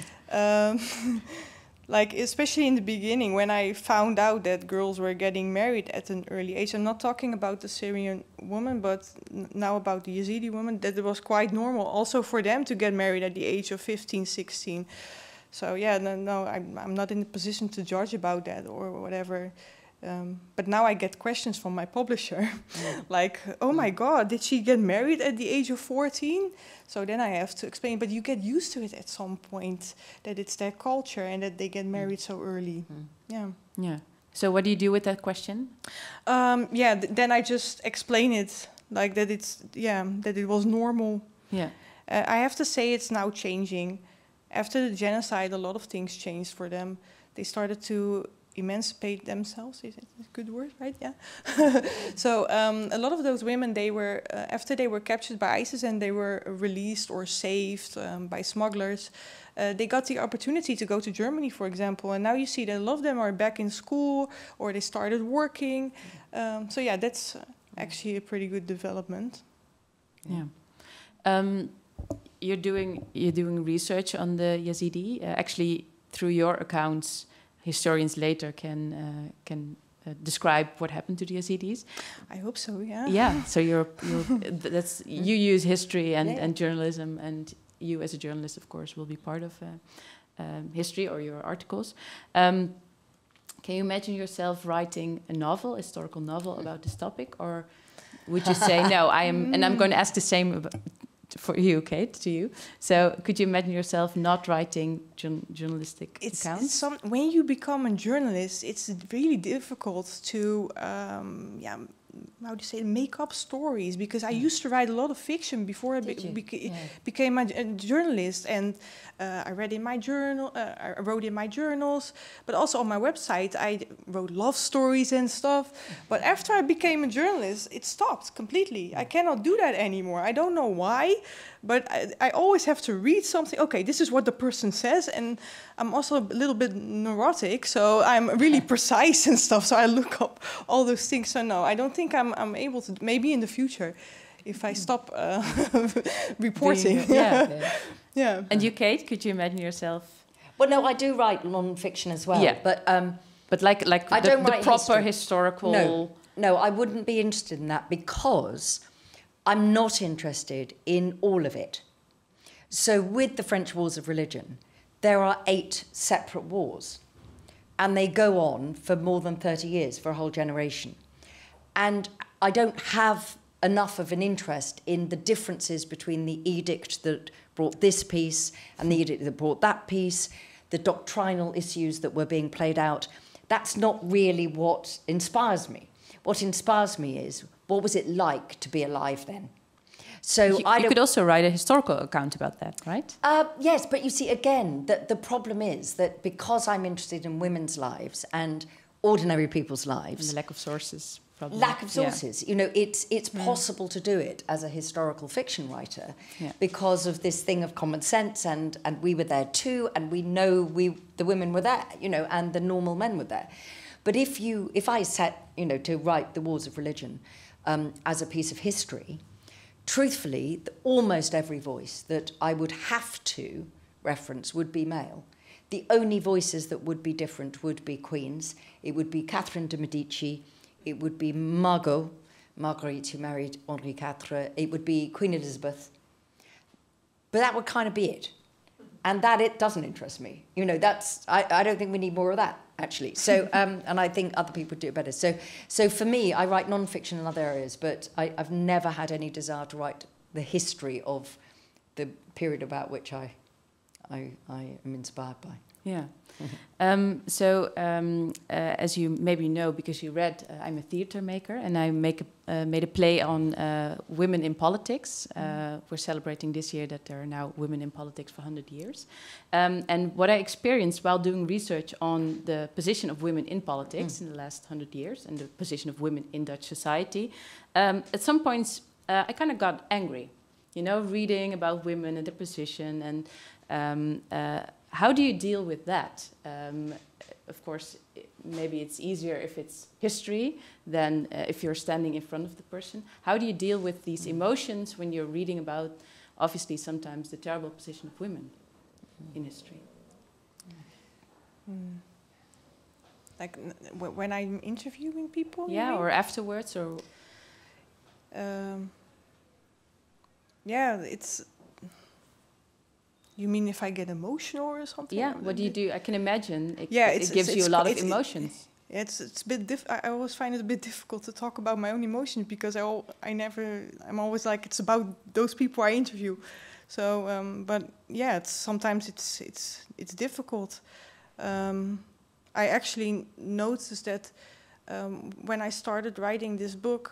like especially in the beginning when I found out that girls were getting married at an early age. I'm not talking about the Syrian woman, but now about the Yazidi woman, that it was quite normal also for them to get married at the age of 15, 16. So yeah, no, I'm not in a position to judge about that or whatever. But now I get questions from my publisher, like, oh my God, did she get married at the age of 14? So then I have to explain, but you get used to it at some point, that it's their culture and that they get married so early. Yeah. So what do you do with that question? Then I just explain it, like that that it was normal. Yeah. I have to say it's now changing. After the genocide, a lot of things changed for them. They started to emancipate themselves. Is it a good word, right? Yeah. So a lot of those women, they were after they were captured by ISIS and they were released or saved by smugglers. They got the opportunity to go to Germany, for example, and now you see that a lot of them are back in school or they started working. So yeah, that's actually a pretty good development. Yeah. You're doing research on the Yazidi. Actually, through your accounts, historians later can describe what happened to the Yazidis. I hope so. Yeah. Yeah. So you use history and journalism, and you as a journalist, of course, will be part of history or your articles. Can you imagine yourself writing a novel, historical novel, about this topic, or would you say no? I am, and I'm going to ask the same for you, Kate, to you. So, could you imagine yourself not writing journalistic accounts? When you become a journalist, it's really difficult to, how do you say, make up stories. Because I used to write a lot of fiction before I became a journalist, and I read in my journal, I wrote in my journals, but also on my website I wrote love stories and stuff. But after I became a journalist, it stopped completely. I cannot do that anymore. I don't know why, but I always have to read something. Okay, this is what the person says, and I'm also a little bit neurotic, so I'm really precise and stuff. So I look up all those things. So no, I don't think I'm able to. Maybe in the future, if I stop reporting. Yeah. And you, Kate, could you imagine yourself? Well, no, I do write non-fiction as well. Yeah. But like I don't the write proper history. Historical. No, I wouldn't be interested in that because I'm not interested in all of it. So with the French Wars of Religion, there are 8 separate wars, and they go on for more than 30 years, for a whole generation. And I don't have enough of an interest in the differences between the edict that brought this piece and the edict that brought that piece, the doctrinal issues that were being played out. That's not really what inspires me. What inspires me is, what was it like to be alive then? So you could also write a historical account about that, right? Yes, but you see, again, the problem is that because I'm interested in women's lives and ordinary people's lives... And the lack of sources. Probably. Lack of sources. You know, it's possible to do it as a historical fiction writer because of this thing of common sense, and we were there too, and we know the women were there, you know, and the normal men were there. But if I sat, you know, to write the Wars of Religion as a piece of history, truthfully, almost every voice that I would have to reference would be male. The only voices that would be different would be queens. It would be Catherine de Medici. It would be Marguerite, who married Henri IV. It would be Queen Elizabeth. But that would kind of be it. And that it doesn't interest me. You know, I don't think we need more of that, actually. So, and I think other people do it better. So for me, I write non-fiction in other areas, but I've never had any desire to write the history of the period about which I am inspired by. Yeah. As you maybe know, because you read, I'm a theatre maker, and I made a play on women in politics. We're celebrating this year that there are now women in politics for 100 years. And what I experienced while doing research on the position of women in politics in the last 100 years and the position of women in Dutch society, at some points I kind of got angry, you know, reading about women and their position, and how do you deal with that? Of course, maybe it's easier if it's history than if you're standing in front of the person. How do you deal with these emotions when you're reading about, obviously, sometimes the terrible position of women in history? Like when I'm interviewing people? Yeah, or afterwards, or... yeah, it's... You mean if I get emotional or something? Yeah, what do you do? I can imagine it gives you it's a lot of emotions. It's a bit I always find it a bit difficult to talk about my own emotions because I'm always like, it's about those people I interview. So, but yeah, sometimes it's difficult. I actually noticed that when I started writing this book,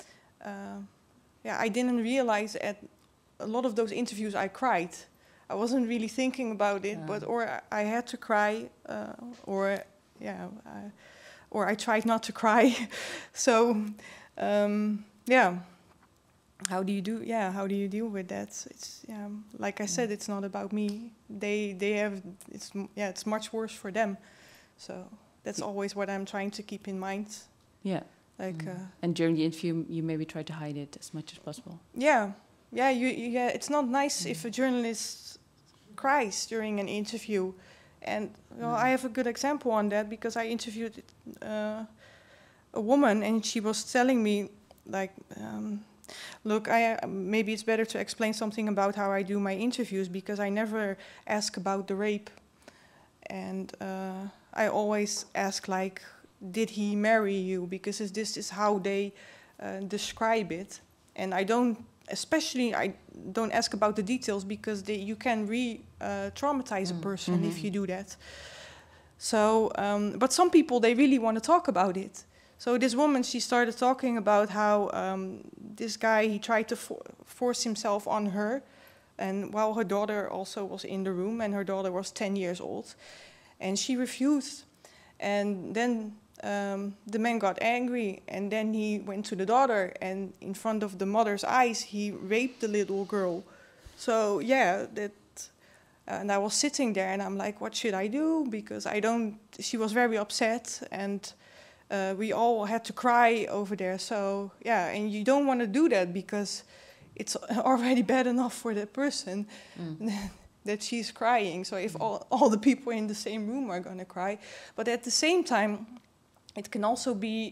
I didn't realize at a lot of those interviews I cried. I wasn't really thinking about it, or I had to cry, or or I tried not to cry. So, yeah. How do you deal with that? It's like I said, it's not about me. They have it's much worse for them. So that's always what I'm trying to keep in mind. Yeah. Like and during the interview, you maybe try to hide it as much as possible. Yeah. It's not nice if a journalist cries during an interview, and I have a good example on that because I interviewed a woman, and she was telling me like. Look, maybe it's better to explain something about how I do my interviews because I never ask about the rape. And I always ask, like, did he marry you? Because this is how they describe it. And I don't ask about the details because you can traumatize a person if you do that. So, but some people, they really want to talk about it. So this woman, she started talking about how this guy, he tried to force himself on her, and while her daughter also was in the room, and her daughter was 10 years old, and she refused. And then the man got angry, and then he went to the daughter, and in front of the mother's eyes, he raped the little girl. So yeah, and I was sitting there, and I'm like, what should I do? Because she was very upset, and we all had to cry over there. So yeah, and you don't want to do that because it's already bad enough for that person that she's crying. So if all the people in the same room are going to cry, but at the same time, it can also be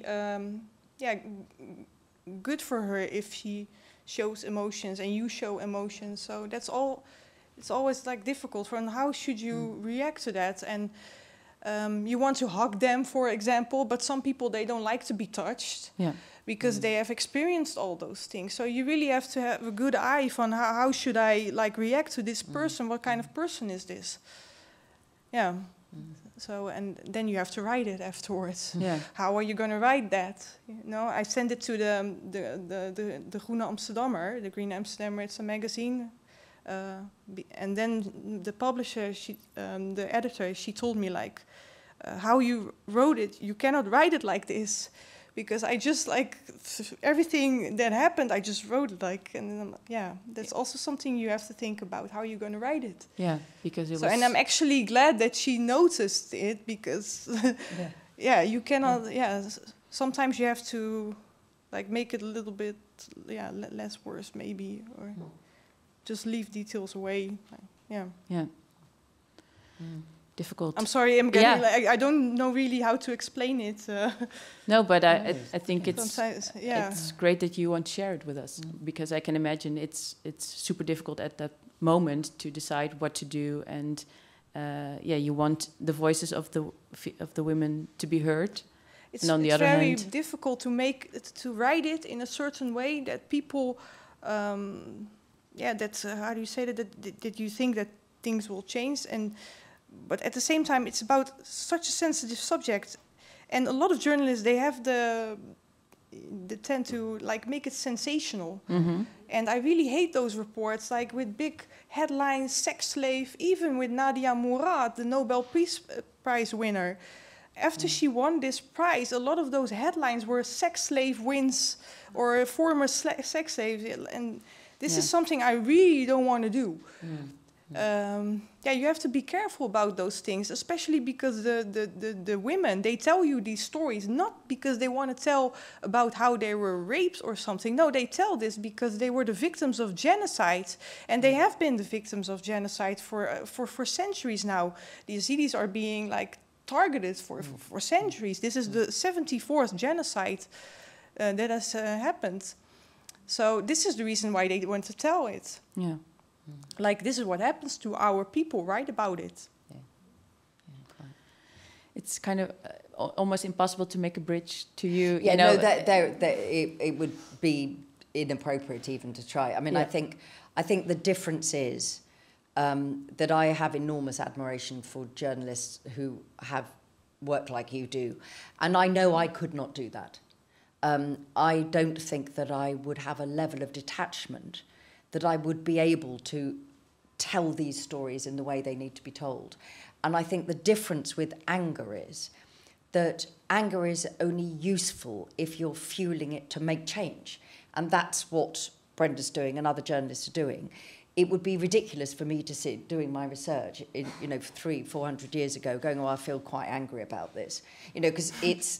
good for her if she shows emotions and you show emotions. So that's all. It's always like difficult. How should you react to that? And you want to hug them, for example, but some people, they don't like to be touched because they have experienced all those things. So you really have to have a good eye on how should I react to this person? What kind of person is this? Yeah. So, and then you have to write it afterwards. Yeah. How are you going to write that? I sent it to the Groene Amsterdammer, the Green Amsterdammer. It's a magazine. And then the publisher, the editor, she told me how you wrote it, you cannot write it like this, because I just everything that happened, I just wrote it and that's also something you have to think about, how you're going to write it. Yeah, because it was. And I'm actually glad that she noticed it, because you cannot. Sometimes you have to make it a little bit less worse maybe, or. Just leave details away. Difficult. I'm sorry, I'm getting I don't know really how to explain it. No, but I think it's great that you want to share it with us, because I can imagine it's super difficult at that moment to decide what to do, and you want the voices of the women to be heard. It's very difficult to write it in a certain way that people. That's how do you say that you think that things will change, but at the same time it's about such a sensitive subject, and a lot of journalists, they have the tend to make it sensational, and I really hate those reports with big headlines, sex slave, even with Nadia Murad, the Nobel Peace Prize winner. After she won this prize, a lot of those headlines were sex slave wins or former sex slaves, and this is something I really don't want to do. You have to be careful about those things, especially because the women, they tell you these stories not because they want to tell about how they were raped or something. No, they tell this because they were the victims of genocide, and they have been the victims of genocide for centuries now. The Yazidis are being targeted for centuries. This is the 74th genocide that has happened. So this is the reason why they want to tell it. Yeah. This is what happens to our people. Write about it. It's kind of almost impossible to make a bridge to you. Yeah, you know, it would be inappropriate even to try. I mean, I think the difference is that I have enormous admiration for journalists who have worked like you do, and I know I could not do that. I don't think that I would have a level of detachment that I would be able to tell these stories in the way they need to be told. And I think the difference with anger is that anger is only useful if you're fueling it to make change. And that's what Brenda's doing and other journalists are doing. It would be ridiculous for me to sit doing my research, 300-400 years ago, going, "Oh, I feel quite angry about this," because it's,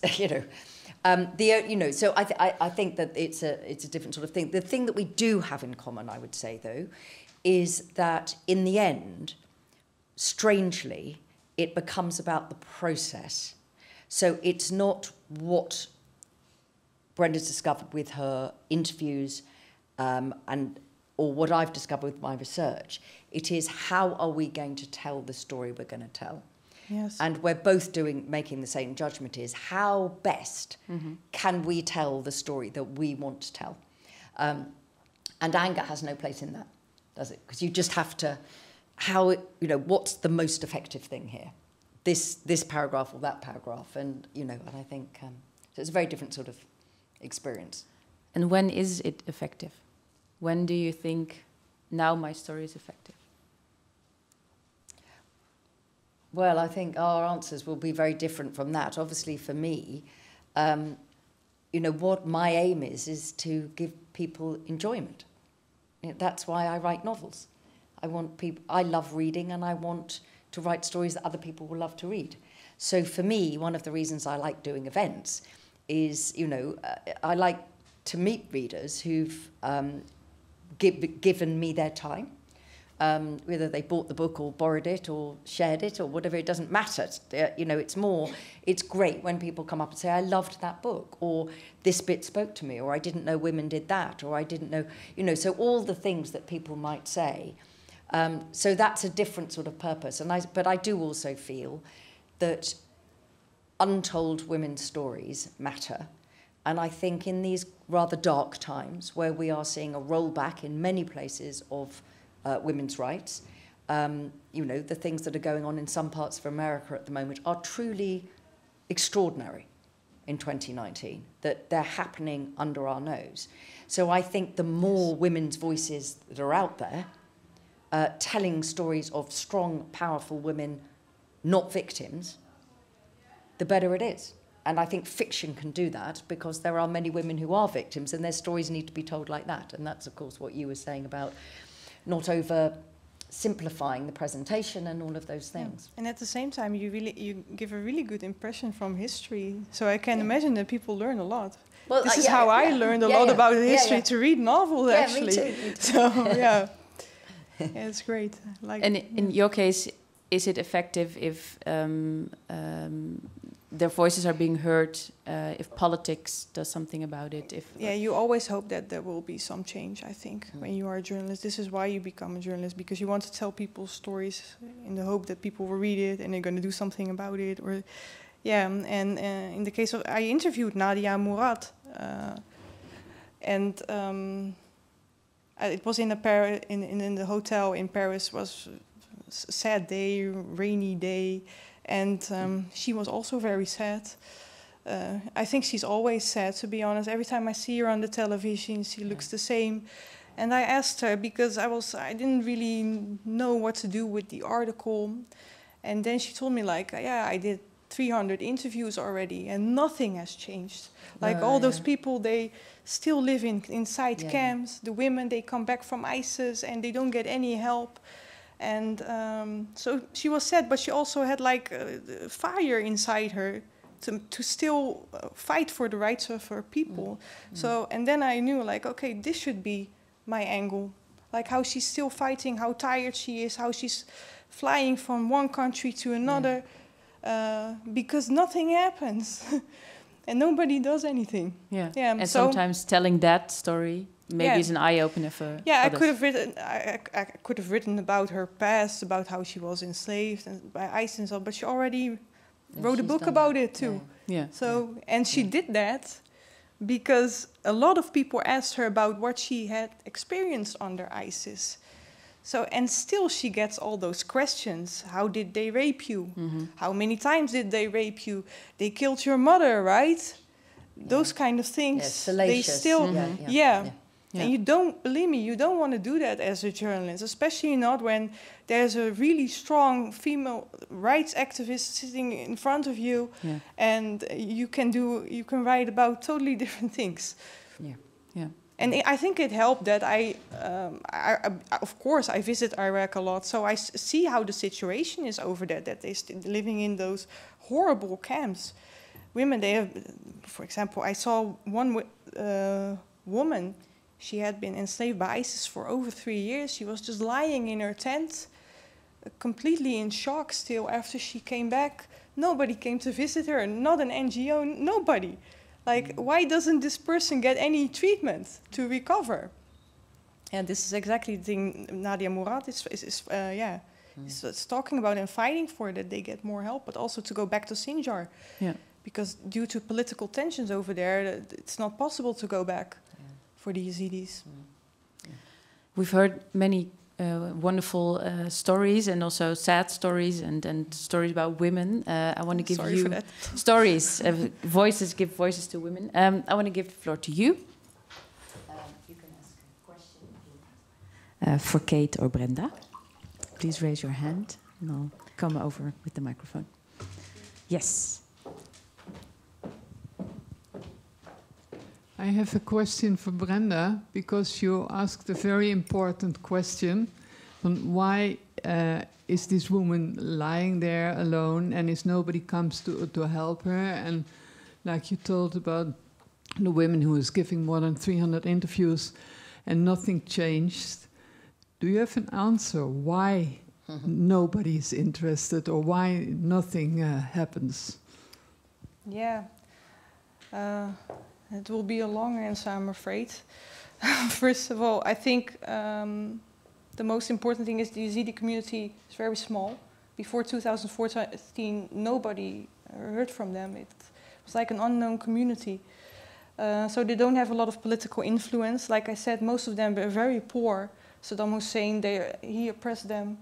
So I think that it's a different sort of thing. The thing that we do have in common, I would say, though, is that in the end, strangely, it becomes about the process. So it's not what Brenda's discovered with her interviews or what I've discovered with my research. It is, how are we going to tell the story we're going to tell? Yes. And we're both making the same judgment, is how best can we tell the story that we want to tell? And anger has no place in that, does it? Because you just have to, what's the most effective thing here? This paragraph or that paragraph, and and I think so it's a very different sort of experience. And when is it effective? When do you think, now my story is effective? Well, I think our answers will be very different from that. Obviously, for me, what my aim is to give people enjoyment. That's why I write novels. I love reading, and I want to write stories that other people will love to read. So for me, one of the reasons I like doing events is, I like to meet readers who've given me their time, whether they bought the book or borrowed it or shared it or whatever, it doesn't matter. It's great when people come up and say, "I loved that book," or "This bit spoke to me," or "I didn't know women did that," or "I didn't know," so all the things that people might say. So that's a different sort of purpose. But I do also feel that untold women's stories matter. And I think in these rather dark times, where we are seeing a rollback in many places of women's rights, the things that are going on in some parts of America at the moment are truly extraordinary in 2019, that they're happening under our nose. So I think the more women's voices that are out there, telling stories of strong, powerful women, not victims, the better it is. And I think fiction can do that, because there are many women who are victims, and their stories need to be told like that. And that's, of course, what you were saying about not over-simplifying the presentation and all of those things. Yeah. And at the same time, you give a really good impression from history. So I can imagine that people learn a lot. Well, this is how I learned a lot about history, to read novels, actually. Me too. So, yeah. Yeah, it's great. And in your case, is it effective if their voices are being heard, if politics does something about it? You always hope that there will be some change, I think, when you are a journalist. This is why you become a journalist, because you want to tell people's stories in the hope that people will read it and they're going to do something about it. And in the case of, I interviewed Nadia Murad, and it was in the hotel in Paris. Was a sad day, rainy day, and she was also very sad. I think she's always sad, to be honest. Every time I see her on the television, she looks the same. And I asked her, because I didn't really know what to do with the article, and then she told me, I did 300 interviews already, and nothing has changed. All those people, they still live inside camps. The women, they come back from ISIS and they don't get any help. And so she was sad, but she also had fire inside her to still fight for the rights of her people. So, and then I knew, okay, this should be my angle. How she's still fighting, how tired she is, how she's flying from one country to another, because nothing happens. And nobody does anything. And sometimes telling that story maybe is an eye-opener for others. I could have written about her past, about how she was enslaved and by ISIS and so, but she already wrote a book about it too. And she did that because a lot of people asked her about what she had experienced under ISIS. So, and still she gets all those questions. How did they rape you? How many times did they rape you? They killed your mother, right? Those kind of things. Salacious. They still, And you don't, believe me, you don't want to do that as a journalist, especially not when there's a really strong female rights activist sitting in front of you, and you can write about totally different things. And I think it helped that I of course, I visit Iraq a lot, so I see how the situation is over there, that they're living in those horrible camps. Women, they have, for example, I saw one woman, she had been enslaved by ISIS for over 3 years. She was just lying in her tent, completely in shock still after she came back. Nobody came to visit her, not an NGO, nobody. Like, why doesn't this person get any treatment to recover? And this is exactly the thing Nadia Murad is talking about and fighting for, that they get more help, but also to go back to Sinjar. Because due to political tensions over there, it's not possible to go back for the Yazidis. We've heard many wonderful stories, and also sad stories, and stories about women. I want to give you stories, voices, give voices to women. I want to give the floor to you. You can ask a question for Kate or Brenda. Please raise your hand, and I'll come over with the microphone. Yes. I have a question for Brenda, because you asked a very important question on why is this woman lying there alone, and is nobody comes to help her? And like you told about the women who is giving more than 300 interviews and nothing changed. Do you have an answer why nobody is interested, or why nothing happens? Yeah. It will be a long answer, I'm afraid. First of all, I think the most important thing is the Yazidi community is very small. Before 2014, nobody heard from them. It was like an unknown community. So they don't have a lot of political influence. Like I said, most of them were very poor. Saddam Hussein, he oppressed them.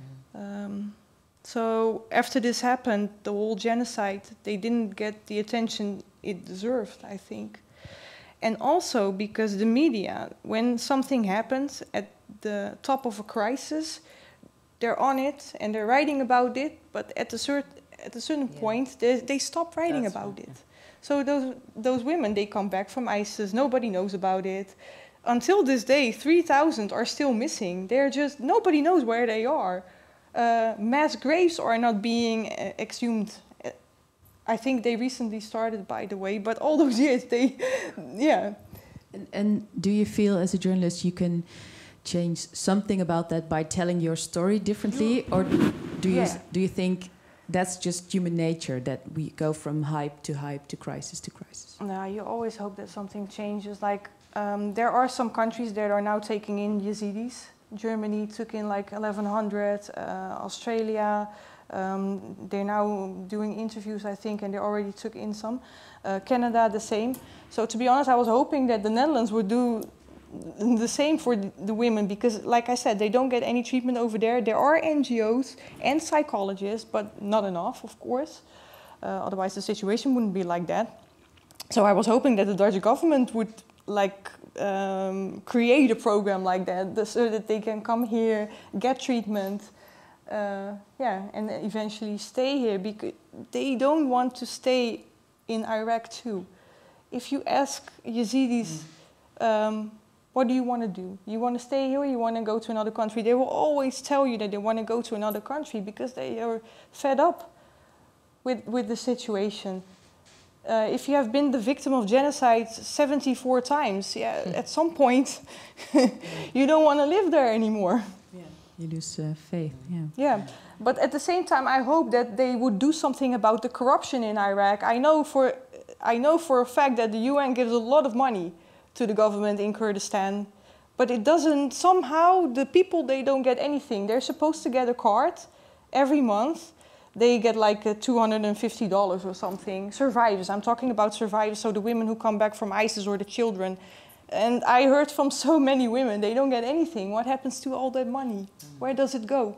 So after this happened, the whole genocide, they didn't get the attention it deserved, I think. And also because the media, when something happens at the top of a crisis, they're on it and they're writing about it, but at a certain point, they stop writing about it. So those women, they come back from ISIS, nobody knows about it. Until this day, 3,000 are still missing. Nobody knows where they are. Mass graves are not being exhumed. I think they recently started, by the way, but all those years, And do you feel, as a journalist, you can change something about that by telling your story differently? Or do you think that's just human nature, that we go from hype, to crisis to crisis? No, you always hope that something changes. Like, there are some countries that are now taking in Yazidis. Germany took in like 1,100, Australia. They're now doing interviews, I think, and they already took in some. Canada, the same. So to be honest, I was hoping that the Netherlands would do the same for the women, because like I said, they don't get any treatment over there. There are NGOs and psychologists, but not enough, of course. Otherwise the situation wouldn't be like that. So I was hoping that the Dutch government would create a program like that, so that they can come here, get treatment, and eventually stay here, because they don't want to stay in Iraq too. If you ask Yazidis, what do you want to do? You want to stay here or you want to go to another country? They will always tell you that they want to go to another country because they are fed up with the situation. If you have been the victim of genocide 74 times, at some point you don't want to live there anymore. You lose faith. But at the same time, I hope that they would do something about the corruption in Iraq. I know for a fact that the UN gives a lot of money to the government in Kurdistan, but it doesn't, somehow the people, they don't get anything. They're supposed to get a card every month. They get like $250 or something. Survivors, I'm talking about survivors, so the women who come back from ISIS or the children. And I heard from so many women, they don't get anything. What happens to all that money? Where does it go?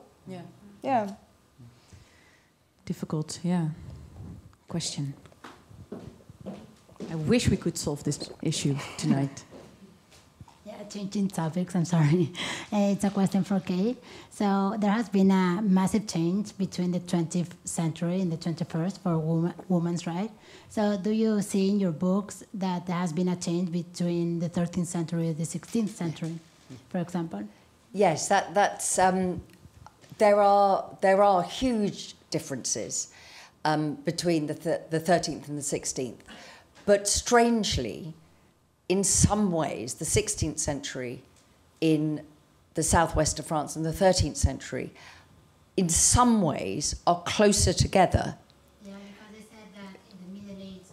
Difficult, question. I wish we could solve this issue tonight. changing topics, I'm sorry. It's a question for Kay. So there has been a massive change between the 20th century and the 21st for women's rights. So do you see in your books that there has been a change between the 13th century and the 16th century, for example? Yes, that's there are huge differences between the 13th and the 16th, but strangely, in some ways, the 16th century in the southwest of France and the 13th century, in some ways, are closer together. Yeah, because they said that in the Middle Age,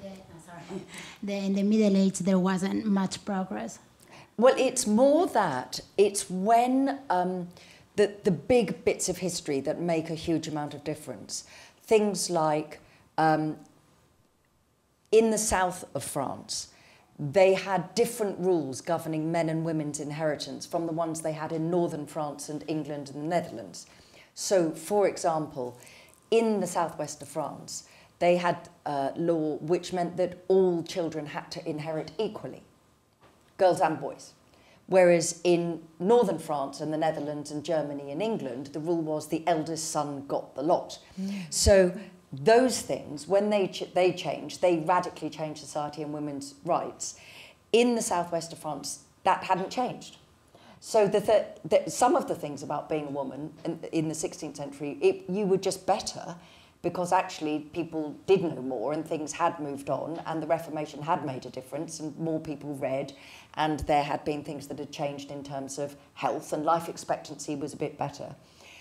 in the Middle Age there wasn't much progress. Well, it's more that it's when the big bits of history that make a huge amount of difference. Things like in the south of France, they had different rules governing men and women's inheritance from the ones they had in northern France and England and the Netherlands. So, for example, in the southwest of France, they had law which meant that all children had to inherit equally, girls and boys. Whereas in northern France and the Netherlands and Germany and England, the rule was the eldest son got the lot. So those things, when they changed, they radically changed society and women's rights. In the southwest of France, that hadn't changed. So some of the things about being a woman in the 16th century, you were just better because actually people did know more and things had moved on and the Reformation had made a difference and more people read and there had been things that had changed in terms of health and life expectancy was a bit better.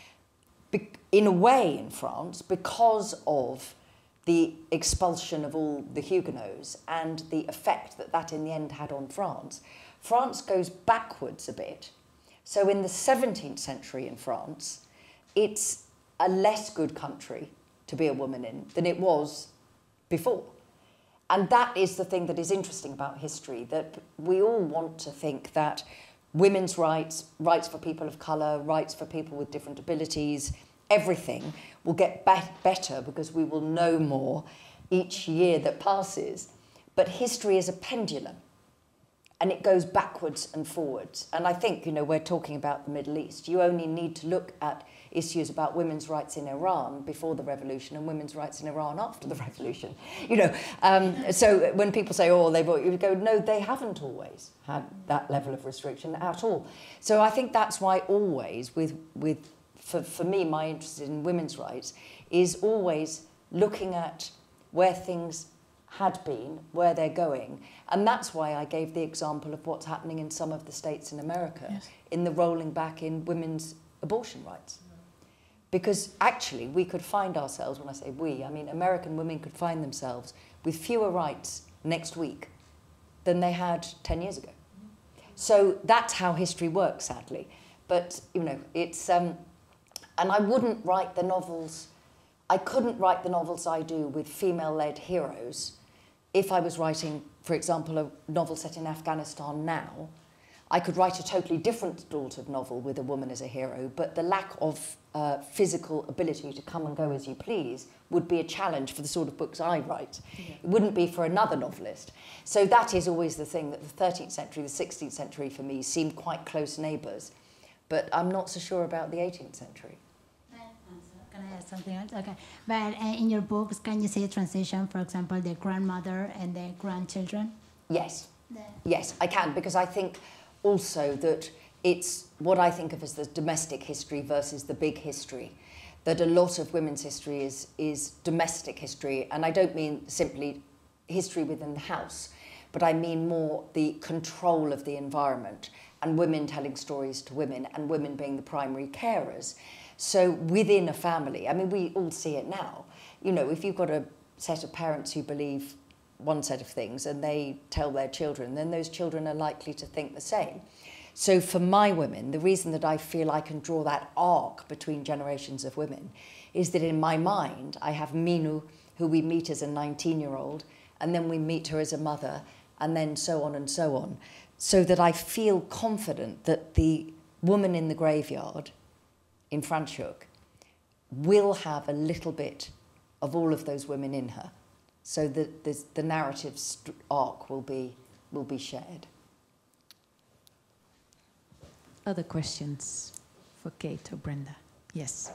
In a way in France, because of the expulsion of all the Huguenots and the effect that that in the end had on France, France goes backwards a bit. So in the 17th century in France, it's a less good country to be a woman in than it was before. And that is the thing that is interesting about history, that we all want to think that women's rights, rights for people of colour, rights for people with different abilities, everything will get better because we will know more each year that passes. But history is a pendulum and it goes backwards and forwards. And I think, you know, we're talking about the Middle East. You only need to look at issues about women's rights in Iran before the revolution and women's rights in Iran after the revolution. You know, so when people say, oh, you go, no, they haven't always had that level of restriction at all. So I think that's why always for me, my interest in women's rights is always looking at where things had been, where they're going. And that's why I gave the example of what's happening in some of the states in America, yes, in the rolling back in women's abortion rights. Because actually we could find ourselves, when I say we, I mean American women could find themselves with fewer rights next week than they had 10 years ago. So that's how history works, sadly. But, you know, it's... and I wouldn't write the novels, I couldn't write the novels I do with female-led heroes if I was writing, for example, a novel set in Afghanistan now. I could write a totally different sort of novel with a woman as a hero, but the lack of physical ability to come and go as you please would be a challenge for the sort of books I write. Yeah. It wouldn't be for another novelist. So that is always the thing, that the 13th century, the 16th century for me seem quite close neighbours, but I'm not so sure about the 18th century. Can I add something else? Okay. But in your books, can you see a transition, for example, the grandmother and the grandchildren? Yes. Yes, I can, because I think also that it's what I think of as the domestic history versus the big history. That a lot of women's history is domestic history, and I don't mean simply history within the house, but I mean more the control of the environment and women telling stories to women and women being the primary carers. So within a family, I mean, we all see it now. You know, if you've got a set of parents who believe one set of things and they tell their children, then those children are likely to think the same. So for my women, the reason that I feel I can draw that arc between generations of women is that in my mind, I have Minu, who we meet as a 19-year-old, and then we meet her as a mother, and then so on and so on, so that I feel confident that the woman in the graveyard in Franschhoek will have a little bit of all of those women in her, so that the narrative arc will be shared. other questions for Kate or Brenda? Yes.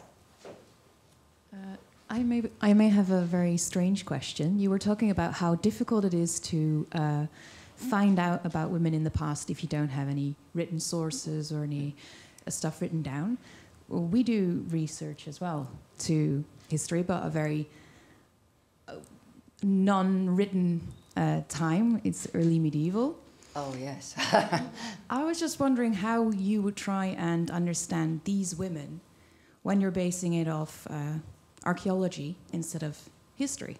I may have a very strange question. You were talking about how difficult it is to find out about women in the past if you don't have any written sources or any stuff written down. Well, we do research as well to history, but a very non-written time. It's early medieval. Oh, yes. I was just wondering how you would try and understand these women when you're basing it off archaeology instead of history.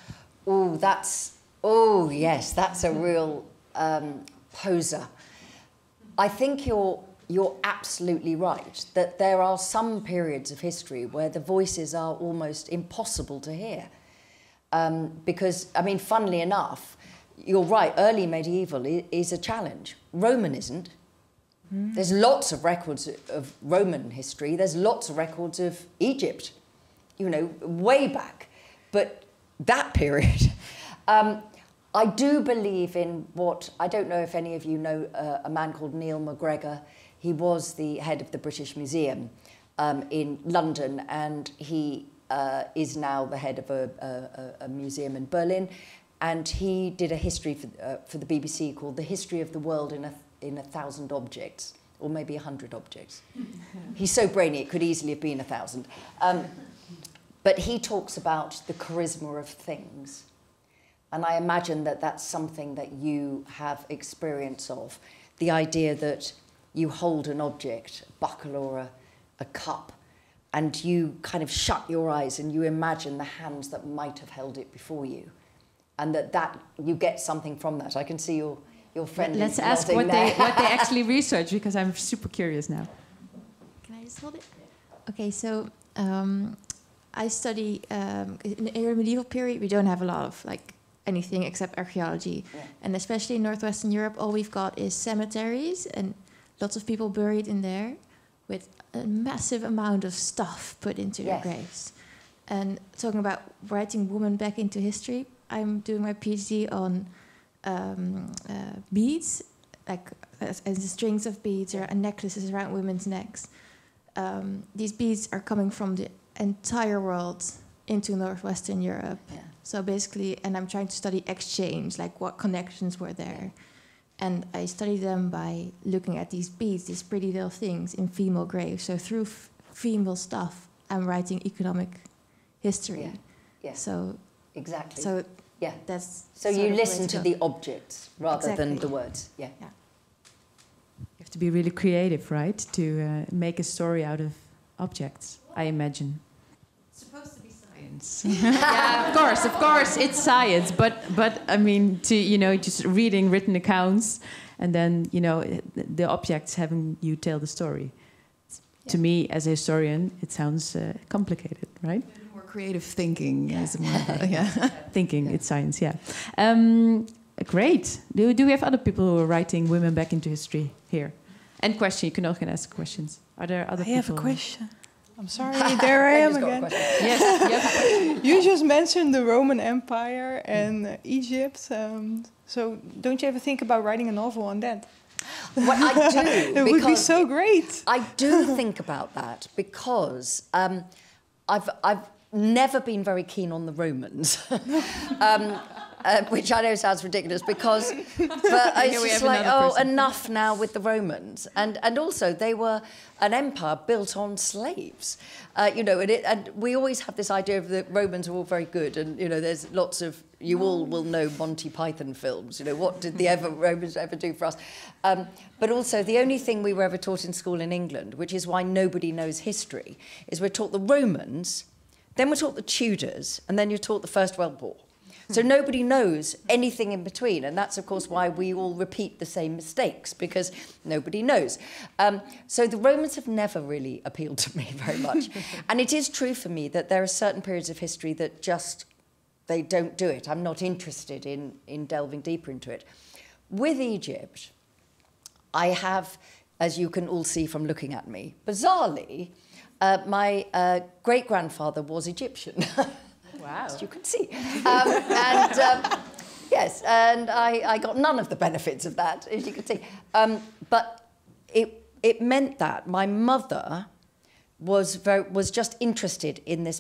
Yes, that's a real poser. I think you're absolutely right that there are some periods of history where the voices are almost impossible to hear. Because, I mean, funnily enough, you're right, early medieval is a challenge. Roman isn't. There's lots of records of Roman history. There's lots of records of Egypt, you know, way back. But that period, I do believe in what, I don't know if any of you know a man called Neil MacGregor. He was the head of the British Museum in London, and he is now the head of a museum in Berlin. And he did a history for the BBC called The History of the World in 1,000 Objects, or maybe 100 objects. He's so brainy, it could easily have been 1,000. But he talks about the charisma of things. And I imagine that that's something that you have experience of. The idea that you hold an object, a buckle or a cup, and you kind of shut your eyes and you imagine the hands that might have held it before you. And that you get something from that. I can see your friend. Let's ask what they actually research, because I'm super curious now. Can I just hold it? Okay, so I study in the early medieval period. We don't have a lot of anything except archaeology, and especially in northwestern Europe, all we've got is cemeteries and lots of people buried in there, with a massive amount of stuff put into their graves. And talking about writing women back into history, I'm doing my PhD on beads, as the strings of beads or necklaces around women's necks. These beads are coming from the entire world into northwestern Europe. Yeah. So basically, and I'm trying to study exchange, like what connections were there. And I study them by looking at these beads, these pretty little things in female graves. So through female stuff, I'm writing economic history. Yeah. Yeah. So exactly. So yeah, that's so you listen to the objects rather than the words. Yeah. You have to be really creative, right, to make a story out of objects, I imagine. It's supposed to be science. Yeah, of course, it's science. But I mean, to just reading written accounts, and then the objects having you tell the story. Yeah. To me, as a historian, it sounds complicated, right? More creative thinking, as thinking. It's science. Yeah. Great. Do we have other people who are writing women back into history here? And question, you can also ask questions. Are there other people? I have a question. I'm sorry, there I am again. Yes, you have a question. You just mentioned the Roman Empire and Egypt. So don't you ever think about writing a novel on that? Well, I do. It would be so great. I do think about that because I've never been very keen on the Romans. Which I know sounds ridiculous because but it's just like, enough now with the Romans. And also they were an empire built on slaves. And we always have this idea of the Romans were all very good. And, there's lots of, you all will know Monty Python films. What did the Romans ever do for us? But also the only thing we were ever taught in school in England, which is why nobody knows history, is we're taught the Romans, then we're taught the Tudors, and then you're taught the First World War. So nobody knows anything in between. And that's, of course, why we all repeat the same mistakes, because nobody knows. So the Romans have never really appealed to me very much. And it is true for me that there are certain periods of history that just, they don't do it. I'm not interested in delving deeper into it. With Egypt, I have, as you can all see from looking at me, bizarrely, my great-grandfather was Egyptian. Wow. As you can see. Yes, and I got none of the benefits of that, as you can see. But it it meant that my mother was just interested in this,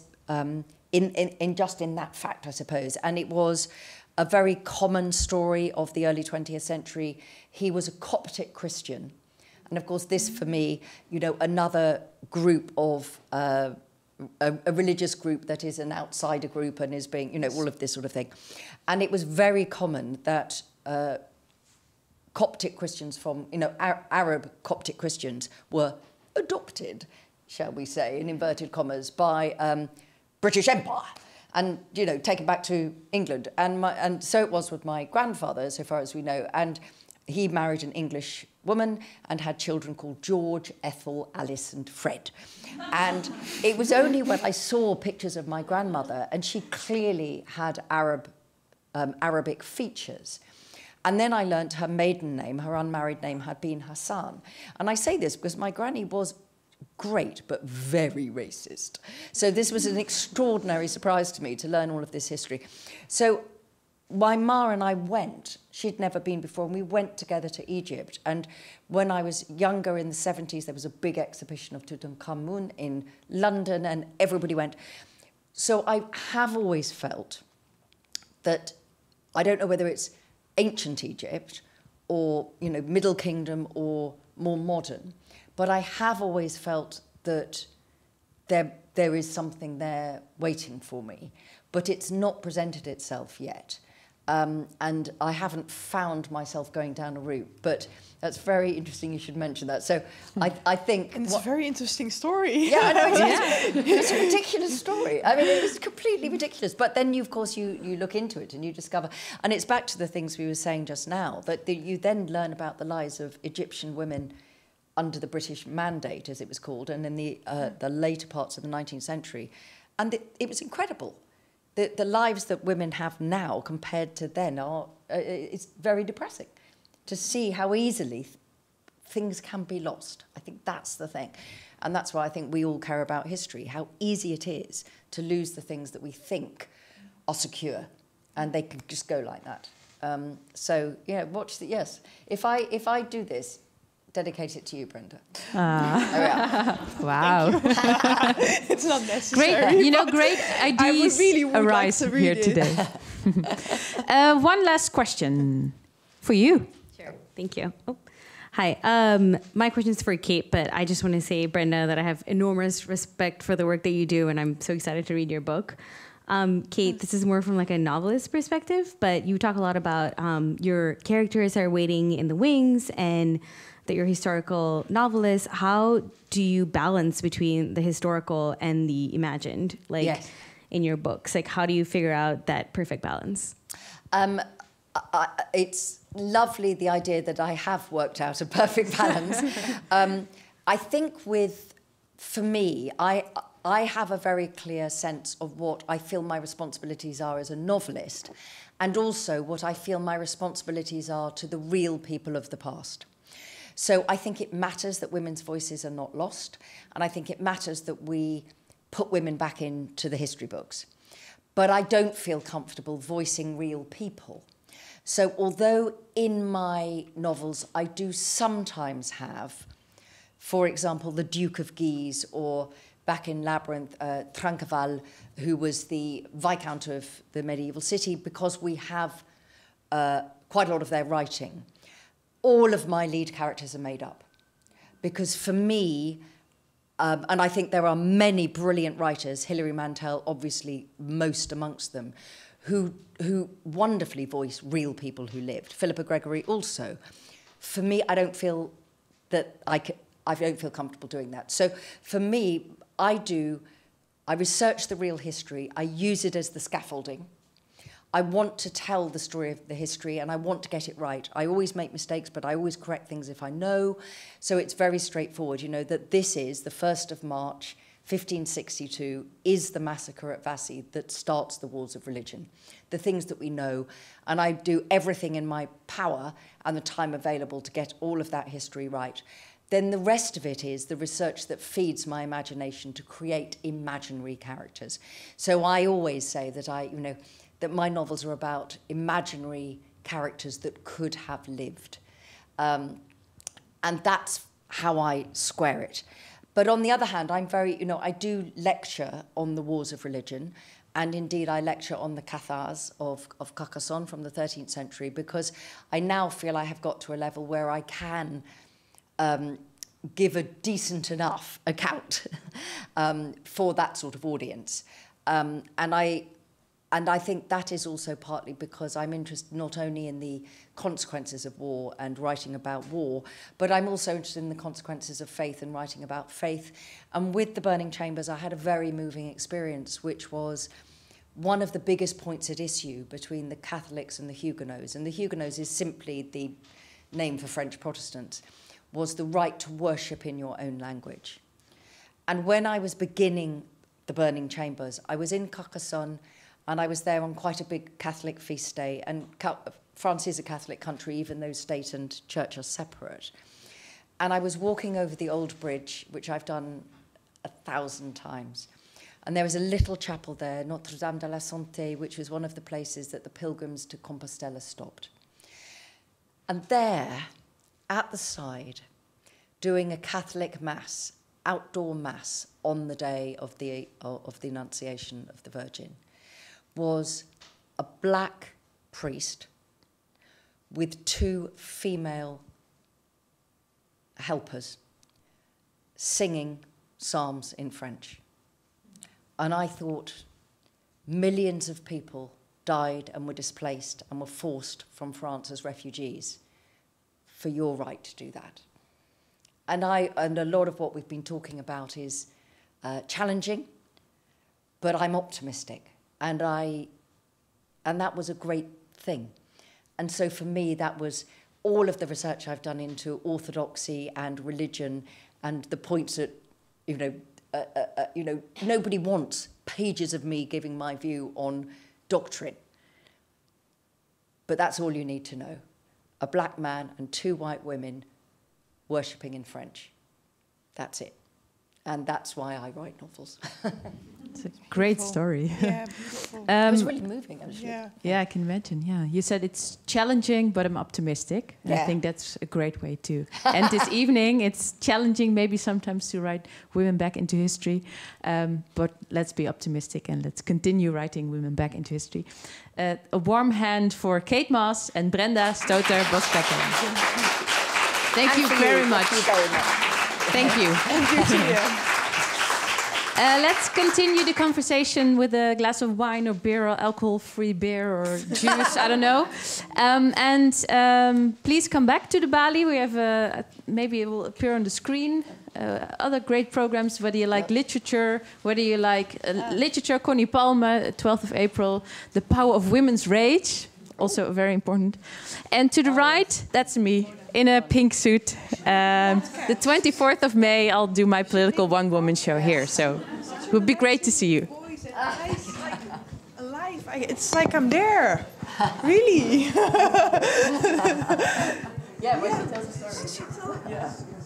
in that fact, I suppose. And it was a very common story of the early 20th century. He was a Coptic Christian. And of course, this for me, you know, another group of, a religious group that is an outsider group and is being, you know, all of this sort of thing. And it was very common that Coptic Christians from, you know, Arab Coptic Christians were adopted, shall we say, in inverted commas, by British Empire and, you know, taken back to England. And so it was with my grandfather, so far as we know. And he married an English woman and had children called George, Ethel, Alice and Fred. And it was only when I saw pictures of my grandmother, and she clearly had Arabic features. And then I learnt her maiden name, her unmarried name had been Hassan. And I say this because my granny was great, but very racist. So this was an extraordinary surprise to me to learn all of this history. So my ma and I went, she'd never been before, and we went together to Egypt. And when I was younger in the 70s, there was a big exhibition of Tutankhamun in London, and everybody went. So I have always felt that, I don't know whether it's ancient Egypt or, you know, Middle Kingdom or more modern, but I have always felt that there is something there waiting for me, but it's not presented itself yet. And I haven't found myself going down a route, but that's very interesting you should mention that. So I think... And it's a very interesting story. Yeah, I know, it's a ridiculous story. I mean, it was completely ridiculous. But then, of course, you look into it and you discover... And it's back to the things we were saying just now, that you then learn about the lives of Egyptian women under the British Mandate, as it was called, and in the later parts of the 19th century. And it was incredible. The lives that women have now compared to then are, it's very depressing to see how easily things can be lost. I think that's the thing. And that's why I think we all care about history, how easy it is to lose the things that we think are secure, and they can just go like that. So, yeah, watch the, yes. If I do this, dedicate it to you, Brenda. Wow. It's not necessary. Great, you know, great ideas arise like to here read today. One last question for you. Sure, thank you. Oh. Hi, my question is for Kate, but I just want to say, Brenda, that I have enormous respect for the work that you do, and I'm so excited to read your book. Kate, this is more from like a novelist perspective, but you talk a lot about your characters are waiting in the wings and that you're a historical novelist. How do you balance between the historical and the imagined, like yes. in your books? Like, how do you figure out that perfect balance? It's lovely, the idea that I have worked out a perfect balance. I think for me, I have a very clear sense of what I feel my responsibilities are as a novelist, and also what I feel my responsibilities are to the real people of the past. So I think it matters that women's voices are not lost, and I think it matters that we put women back into the history books. But I don't feel comfortable voicing real people. So although in my novels I do sometimes have, for example, the Duke of Guise, or back in Labyrinth, Trinqueval, who was the Viscount of the medieval city, because we have quite a lot of their writing. All of my lead characters are made up. Because for me, and I think there are many brilliant writers, Hilary Mantel obviously most amongst them, who wonderfully voice real people who lived. Philippa Gregory also. For me, I don't feel comfortable doing that. So for me, I research the real history, I use it as the scaffolding. I want to tell the story of the history, and I want to get it right. I always make mistakes, but I always correct things if I know. So it's very straightforward, you know, that this is the 1st of March, 1562, is the massacre at Vassy that starts the wars of religion. The things that we know, and I do everything in my power and the time available to get all of that history right. Then the rest of it is the research that feeds my imagination to create imaginary characters. So I always say that that my novels are about imaginary characters that could have lived. And that's how I square it. But on the other hand, I'm very, I do lecture on the wars of religion, and indeed I lecture on the Cathars of Carcassonne from the 13th century, because I now feel I have got to a level where I can give a decent enough account for that sort of audience. And I think that is also partly because I'm interested not only in the consequences of war and writing about war, but I'm also interested in the consequences of faith and writing about faith. And with the Burning Chambers, I had a very moving experience, which was one of the biggest points at issue between the Catholics and the Huguenots. And the Huguenots is simply the name for French Protestants, was the right to worship in your own language. And when I was beginning the Burning Chambers, I was in Carcassonne, and I was there on quite a big Catholic feast day. And France is a Catholic country, even though state and church are separate. And I was walking over the old bridge, which I've done 1,000 times. And there was a little chapel there, Notre Dame de la Santé, which was one of the places that the pilgrims to Compostela stopped. And there, at the side, doing a Catholic mass, outdoor mass, on the day of the Annunciation of the Virgin, was a black priest with 2 female helpers singing psalms in French. And I thought, millions of people died and were displaced and were forced from France as refugees for your right to do that. And a lot of what we've been talking about is challenging, but I'm optimistic. And that was a great thing. And so for me, that was all of the research I've done into orthodoxy and religion and the points that, nobody wants pages of me giving my view on doctrine. But that's all you need to know. A black man and 2 white women worshipping in French. That's it. And that's why I write novels. It's a great story. Yeah, beautiful. It was really moving, actually. Yeah, I can imagine. Yeah, you said it's challenging, but I'm optimistic. And I think that's a great way to end this evening. It's challenging, maybe sometimes, to write women back into history, but let's be optimistic and let's continue writing women back into history. A warm hand for Kate Moss and Brenda Stoter-Bosbekker. Thank you very much. Thank you very much. Thank you. Thank you to you. Let's continue the conversation with a glass of wine or beer or alcohol-free beer or juice, I don't know. Please come back to the Bali. We have, maybe it will appear on the screen, other great programs, whether you like literature, whether you like literature, Connie Palme, 12th of April, The Power of Women's Rage, also very important. And to the right, that's me, in a pink suit. The 24th of May, I'll do my political one-woman show here. So it would be great to see you. Alive. It's like I'm there. Really. Yeah, when she tells a story.